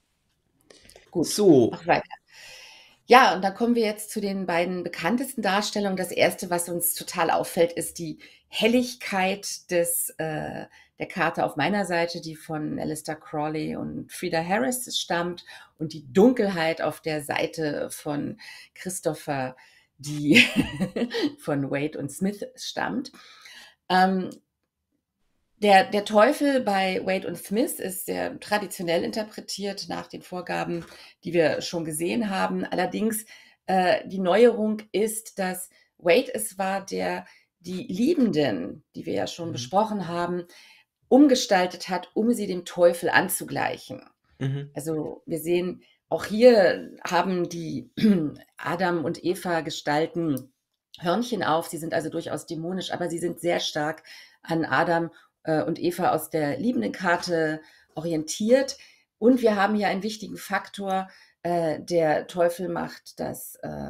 Gut, So. mach weiter. Ja, und dann kommen wir jetzt zu den beiden bekanntesten Darstellungen. Das erste, was uns total auffällt, ist die Helligkeit des, äh, der Karte auf meiner Seite, die von Aleister Crowley und Frieda Harris stammt, und die Dunkelheit auf der Seite von Christopher, die von Wade und Smith stammt. Ähm, Der, der Teufel bei Wade und Smith ist sehr traditionell interpretiert nach den Vorgaben, die wir schon gesehen haben. Allerdings äh, die Neuerung ist, dass Wade es war, der die Liebenden, die wir ja schon Mhm. besprochen haben, umgestaltet hat, um sie dem Teufel anzugleichen. Mhm. Also wir sehen, auch hier haben die Adam und Eva Gestalten Hörnchen auf. Sie sind also durchaus dämonisch, aber sie sind sehr stark an Adam und Eva aus der liebenden Karte orientiert. Und wir haben hier einen wichtigen Faktor. Äh, der Teufel macht das, äh,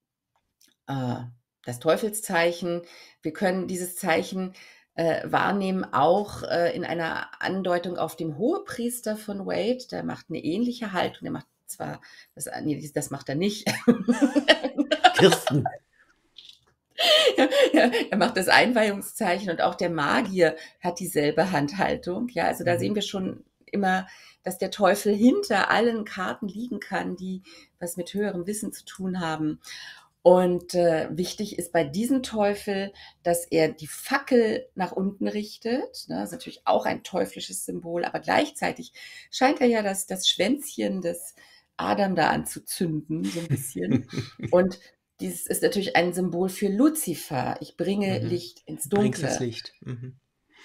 äh, das Teufelszeichen. Wir können dieses Zeichen äh, wahrnehmen, auch äh, in einer Andeutung auf dem Hohepriester von Wade. Der macht eine ähnliche Haltung. Der macht zwar, das, nee, das macht er nicht. Kirsten. Ja, er macht das Einweihungszeichen, und auch der Magier hat dieselbe Handhaltung. Ja, also da Mhm. sehen wir schon immer, dass der Teufel hinter allen Karten liegen kann, die was mit höherem Wissen zu tun haben. Und äh, wichtig ist bei diesem Teufel, dass er die Fackel nach unten richtet. Ne, das ist natürlich auch ein teuflisches Symbol, aber gleichzeitig scheint er ja das, das Schwänzchen des Adam da anzuzünden, so ein bisschen. Und dies ist natürlich ein Symbol für Luzifer. Ich bringe Mhm. Licht ins Bringst das Dunkle. Licht. Mhm.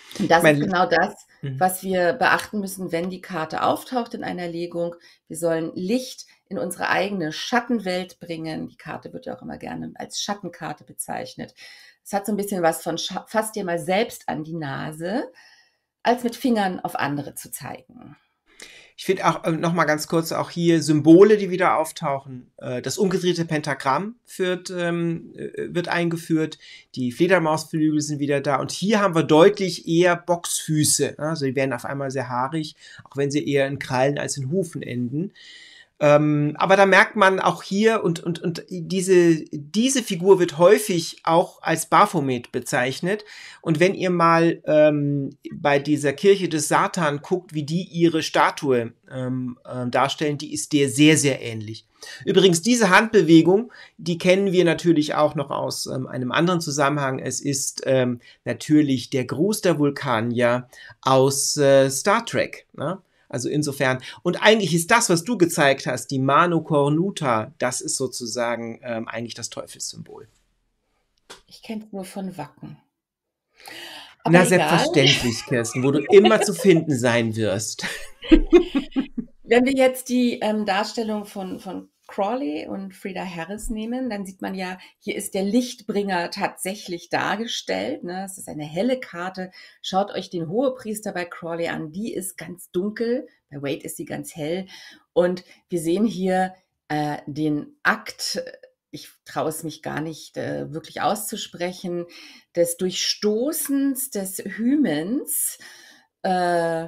Und das ist Mein, genau das, mhm. was wir beachten müssen, wenn die Karte auftaucht in einer Legung. Wir sollen Licht in unsere eigene Schattenwelt bringen. Die Karte wird ja auch immer gerne als Schattenkarte bezeichnet. Es hat so ein bisschen was von scha- fass dir mal selbst an die Nase, als mit Fingern auf andere zu zeigen. Ich finde auch, äh, noch mal ganz kurz, auch hier Symbole, die wieder auftauchen. Äh, das umgedrehte Pentagramm wird, ähm, äh, wird eingeführt. Die Fledermausflügel sind wieder da. Und hier haben wir deutlich eher Boxfüße. Also die werden auf einmal sehr haarig, auch wenn sie eher in Krallen als in Hufen enden. Ähm, aber da merkt man auch hier, und, und, und diese, diese Figur wird häufig auch als Baphomet bezeichnet. Und wenn ihr mal ähm, bei dieser Kirche des Satan guckt, wie die ihre Statue ähm, äh, darstellen, die ist der sehr, sehr ähnlich. Übrigens, diese Handbewegung, die kennen wir natürlich auch noch aus ähm, einem anderen Zusammenhang. Es ist ähm, natürlich der Gruß der Vulkanier aus äh, Star Trek, ne? Also insofern, und eigentlich ist das, was du gezeigt hast, die Mano Cornuta, das ist sozusagen ähm, eigentlich das Teufelssymbol. Ich kenne es nur von Wacken. Aber Na, egal. selbstverständlich, Kirsten, wo du immer zu finden sein wirst. Wenn wir jetzt die ähm, Darstellung von, von Crawley und Frieda Harris nehmen, dann sieht man ja, hier ist der Lichtbringer tatsächlich dargestellt. Ne? Es ist eine helle Karte. Schaut euch den Hohepriester bei Crawley an. Die ist ganz dunkel. Bei Wade ist sie ganz hell. Und wir sehen hier äh, den Akt, ich traue es mich gar nicht äh, wirklich auszusprechen, des Durchstoßens des Hymens äh,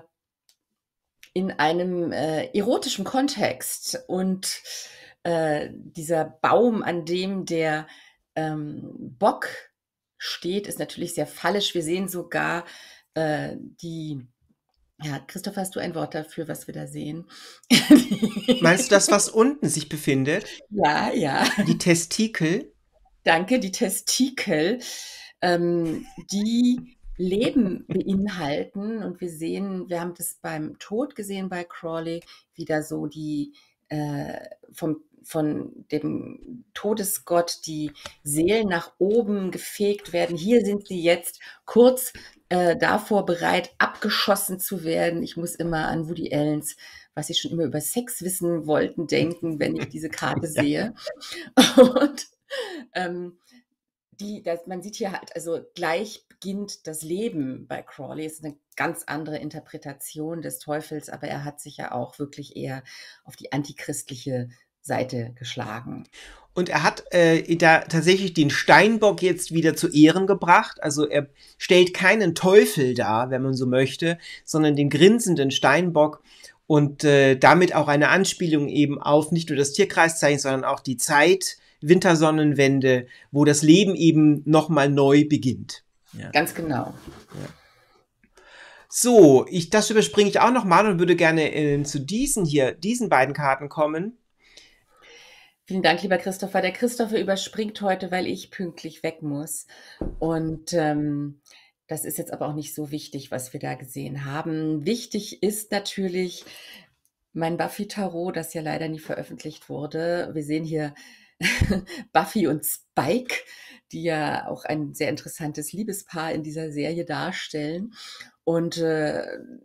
in einem äh, erotischen Kontext. Und äh, dieser Baum, an dem der ähm, Bock steht, ist natürlich sehr phallisch. Wir sehen sogar äh, die, ja, Christoph, hast du ein Wort dafür, was wir da sehen? Meinst du das, was unten sich befindet? Ja, ja. Die Testikel? Danke, die Testikel, ähm, die Leben beinhalten. Und wir sehen, wir haben das beim Tod gesehen bei Crawley, wie da so die äh, vom, von dem Todesgott die Seelen nach oben gefegt werden. Hier sind sie jetzt kurz äh, davor bereit, abgeschossen zu werden. Ich muss immer an Woody Allens, was sie schon immer über Sex wissen wollten, denken, wenn ich diese Karte Ja. sehe. Und ähm, die, das, man sieht hier halt, also gleich beginnt das Leben bei Crawley. Es ist eine ganz andere Interpretation des Teufels, aber er hat sich ja auch wirklich eher auf die antichristliche Seite geschlagen. Und er hat äh, da tatsächlich den Steinbock jetzt wieder zu Ehren gebracht. Also er stellt keinen Teufel dar, wenn man so möchte, sondern den grinsenden Steinbock. Und äh, damit auch eine Anspielung eben auf nicht nur das Tierkreiszeichen, sondern auch die Zeit, Wintersonnenwende, wo das Leben eben nochmal neu beginnt. Ja. Ganz genau. Ja. So, ich, das überspringe ich auch nochmal und würde gerne äh, zu diesen hier, diesen beiden Karten kommen. Vielen Dank, lieber Christopher. Der Christopher überspringt heute, weil ich pünktlich weg muss. Und ähm, das ist jetzt aber auch nicht so wichtig, was wir da gesehen haben. Wichtig ist natürlich mein Buffy-Tarot, das ja leider nie veröffentlicht wurde. Wir sehen hier Buffy und Spike, die ja auch ein sehr interessantes Liebespaar in dieser Serie darstellen. Und äh,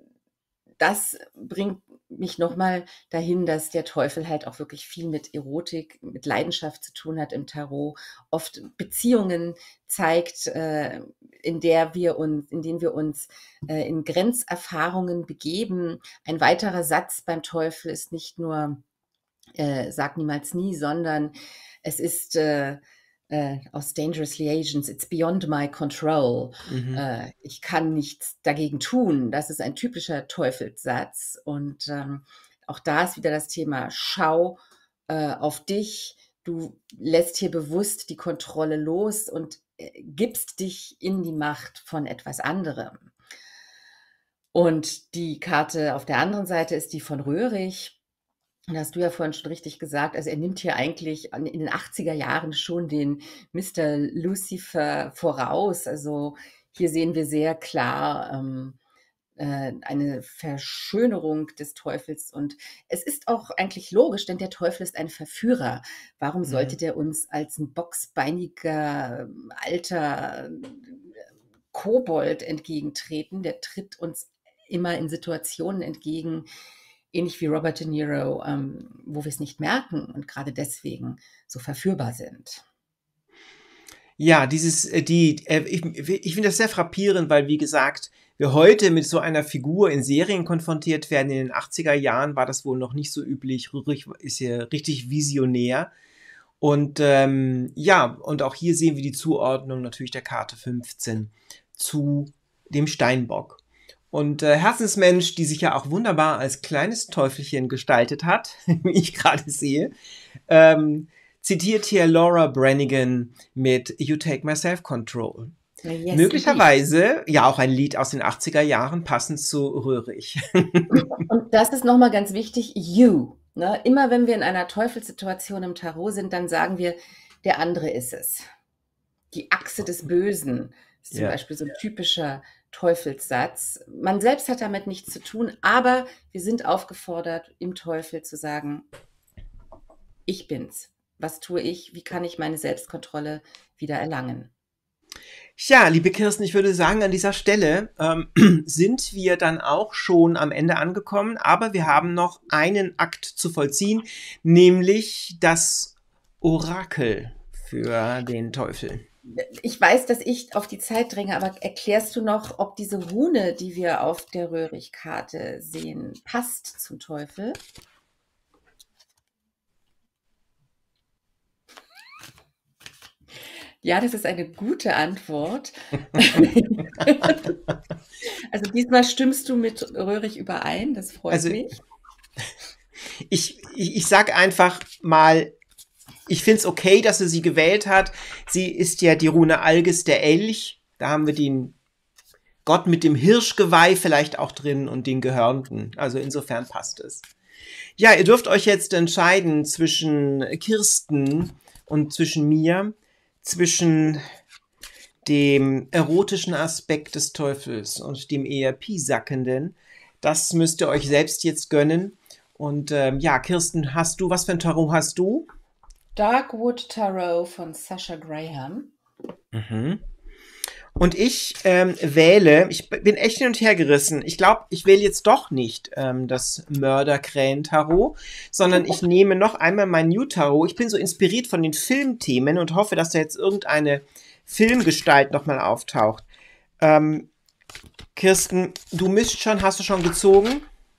das bringt mich nochmal dahin, dass der Teufel halt auch wirklich viel mit Erotik, mit Leidenschaft zu tun hat im Tarot, oft Beziehungen zeigt, äh, in der wir uns, in denen wir uns äh, in Grenzerfahrungen begeben. Ein weiterer Satz beim Teufel ist nicht nur äh, sag niemals nie, sondern es ist äh, äh, aus Dangerously Agents, it's beyond my control. Mhm. Äh, ich kann nichts dagegen tun. Das ist ein typischer Teufelssatz. Und ähm, auch da ist wieder das Thema, schau äh, auf dich. Du lässt hier bewusst die Kontrolle los und äh, gibst dich in die Macht von etwas anderem. Und die Karte auf der anderen Seite ist die von Röhrig. Und hast du ja vorhin schon richtig gesagt, also er nimmt hier eigentlich an, in den achtziger Jahren schon den Mister Lucifer voraus. Also hier sehen wir sehr klar ähm, äh, eine Verschönerung des Teufels. Und es ist auch eigentlich logisch, denn der Teufel ist ein Verführer. Warum sollte Mhm. der uns als ein boxbeiniger, alter Kobold entgegentreten. Der tritt uns immer in Situationen entgegen, ähnlich wie Robert De Niro, ähm, wo wir es nicht merken und gerade deswegen so verführbar sind. Ja, dieses, äh, die, äh, ich, ich finde das sehr frappierend, weil, wie gesagt, wir heute mit so einer Figur in Serien konfrontiert werden. In den achtziger Jahren war das wohl noch nicht so üblich. Rührig ist ja richtig visionär. Und ähm, ja, und auch hier sehen wir die Zuordnung natürlich der Karte fünfzehn zu dem Steinbock. Und äh, Herzensmensch, die sich ja auch wunderbar als kleines Teufelchen gestaltet hat, wie ich gerade sehe, ähm, zitiert hier Laura Branigan mit You Take My Self-Control. Yes, Möglicherweise indeed. Ja auch ein Lied aus den achtziger Jahren, passend zu Röhrig. Und das ist nochmal ganz wichtig, you. Ne? Immer wenn wir in einer Teufelssituation im Tarot sind, dann sagen wir, der andere ist es. Die Achse des Bösen ist zum Ja. Beispiel so ein typischer Teufelssatz. Man selbst hat damit nichts zu tun, aber wir sind aufgefordert, im Teufel zu sagen, ich bin's. Was tue ich? Wie kann ich meine Selbstkontrolle wieder erlangen? Ja, liebe Kirsten, ich würde sagen, an dieser Stelle ähm, sind wir dann auch schon am Ende angekommen, aber wir haben noch einen Akt zu vollziehen, nämlich das Orakel für den Teufel. Ich weiß, dass ich auf die Zeit dränge, aber erklärst du noch, ob diese Rune, die wir auf der Röhrig-Karte sehen, passt zum Teufel? Ja, das ist eine gute Antwort. Also diesmal stimmst du mit Röhrig überein, das freut also, mich. Ich, ich, ich sag einfach mal, ich finde es okay, dass sie sie gewählt hat. Sie ist ja die Rune Algis, der Elch. Da haben wir den Gott mit dem Hirschgeweih vielleicht auch drin und den Gehörnten. Also insofern passt es. Ja, ihr dürft euch jetzt entscheiden zwischen Kirsten und zwischen mir, zwischen dem erotischen Aspekt des Teufels und dem eher piesackenden. Das müsst ihr euch selbst jetzt gönnen. Und ähm, ja, Kirsten, hast du, was für ein Tarot hast du? Darkwood Tarot von Sasha Graham. Mhm. Und ich ähm, wähle, ich bin echt hin und her gerissen. Ich glaube, ich wähle jetzt doch nicht ähm, das Mörderkrähen-Tarot, sondern ich nehme noch einmal mein New-Tarot. Ich bin so inspiriert von den Filmthemen und hoffe, dass da jetzt irgendeine Filmgestalt nochmal auftaucht. Ähm, Kirsten, du misst schon, hast du schon gezogen?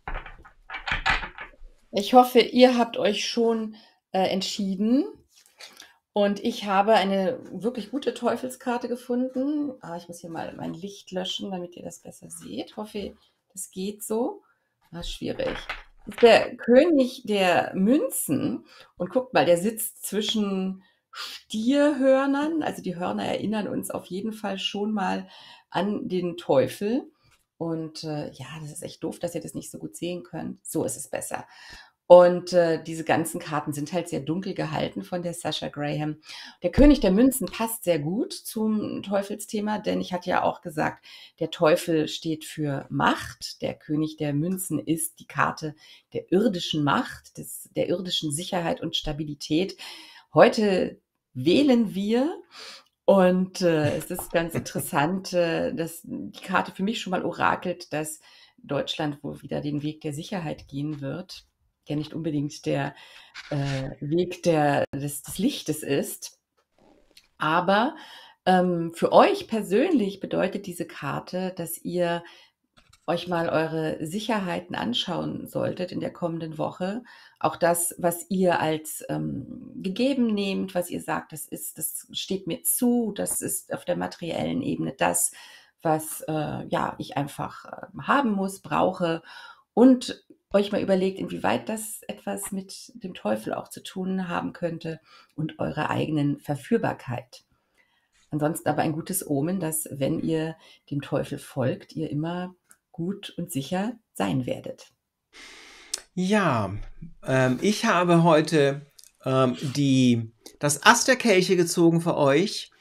Ich hoffe, ihr habt euch schon äh, entschieden. Und ich habe eine wirklich gute Teufelskarte gefunden. Ah, ich muss hier mal mein Licht löschen, damit ihr das besser seht. Ich hoffe, das geht so. Ah, schwierig. Das ist der König der Münzen. Und guckt mal, der sitzt zwischen Stierhörnern. Also die Hörner erinnern uns auf jeden Fall schon mal an den Teufel. Und äh, ja, das ist echt doof, dass ihr das nicht so gut sehen könnt. So ist es besser. Und äh, diese ganzen Karten sind halt sehr dunkel gehalten von der Sasha Graham. Der König der Münzen passt sehr gut zum Teufelsthema, denn ich hatte ja auch gesagt, der Teufel steht für Macht. Der König der Münzen ist die Karte der irdischen Macht, des, der irdischen Sicherheit und Stabilität. Heute wählen wir. Und äh, es ist ganz interessant, äh, dass die Karte für mich schon mal orakelt, dass Deutschland wohl wieder den Weg der Sicherheit gehen wird, der nicht unbedingt der äh, Weg der, des, des Lichtes ist. Aber ähm, für euch persönlich bedeutet diese Karte, dass ihr euch mal eure Sicherheiten anschauen solltet in der kommenden Woche. Auch das, was ihr als ähm, gegeben nehmt, was ihr sagt, das ist, das steht mir zu, das ist auf der materiellen Ebene das, was äh, ja, ich einfach äh, haben muss, brauche. Und euch mal überlegt, inwieweit das etwas mit dem Teufel auch zu tun haben könnte und eurer eigenen Verführbarkeit. Ansonsten aber ein gutes Omen, dass, wenn ihr dem Teufel folgt, ihr immer gut und sicher sein werdet. Ja, ähm, ich habe heute ähm, die, das Ass der Kelche gezogen für euch.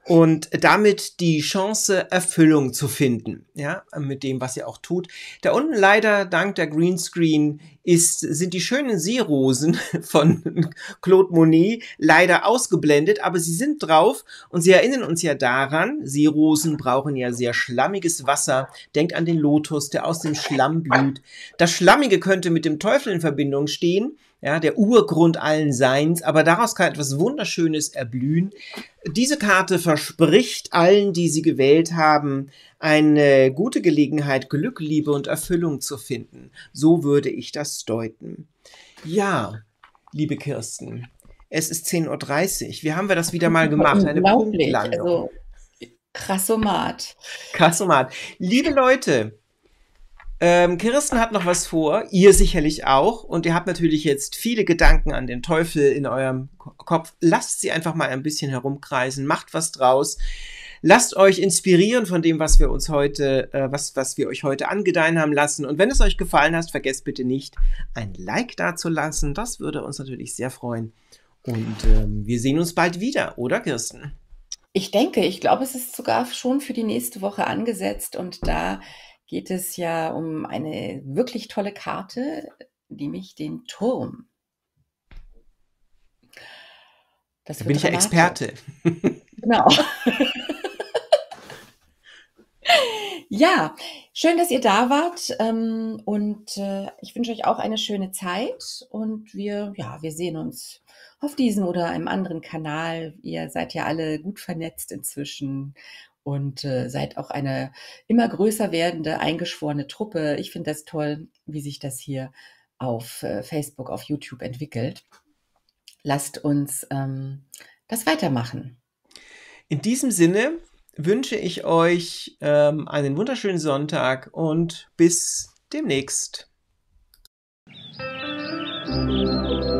und damit die Chance, Erfüllung zu finden, ja, mit dem, was ihr auch tut. Da unten leider, dank der Greenscreen, ist, sind die schönen Seerosen von Claude Monet leider ausgeblendet, aber sie sind drauf und sie erinnern uns ja daran, Seerosen brauchen ja sehr schlammiges Wasser. Denkt an den Lotus, der aus dem Schlamm blüht. Das Schlammige könnte mit dem Teufel in Verbindung stehen, ja, der Urgrund allen Seins, aber daraus kann etwas Wunderschönes erblühen. Diese Karte verspricht allen, die sie gewählt haben, eine gute Gelegenheit, Glück, Liebe und Erfüllung zu finden. So würde ich das deuten. Ja, liebe Kirsten, es ist zehn Uhr dreißig. Wie haben wir das wieder mal gemacht? Eine Punktlandung. Also, krassomat. Krassomat. Liebe Leute, Ähm, Kirsten hat noch was vor, ihr sicherlich auch, und ihr habt natürlich jetzt viele Gedanken an den Teufel in eurem Kopf. Lasst sie einfach mal ein bisschen herumkreisen, macht was draus, lasst euch inspirieren von dem, was wir uns heute, äh, was, was wir euch heute angedeihen haben lassen. Und wenn es euch gefallen hat, vergesst bitte nicht, ein Like dazulassen. Das würde uns natürlich sehr freuen. Und ähm, wir sehen uns bald wieder, oder Kirsten? Ich denke, ich glaube, es ist sogar schon für die nächste Woche angesetzt und da geht es ja um eine wirklich tolle Karte, nämlich den Turm. Das da bin ich ja Experte. Genau. Ja, schön, dass ihr da wart ähm, und äh, ich wünsche euch auch eine schöne Zeit und wir, ja, wir sehen uns auf diesem oder einem anderen Kanal. Ihr seid ja alle gut vernetzt inzwischen und äh, seid auch eine immer größer werdende, eingeschworene Truppe. Ich finde das toll, wie sich das hier auf äh, Facebook, auf YouTube entwickelt. Lasst uns ähm, das weitermachen. In diesem Sinne wünsche ich euch ähm, einen wunderschönen Sonntag und bis demnächst.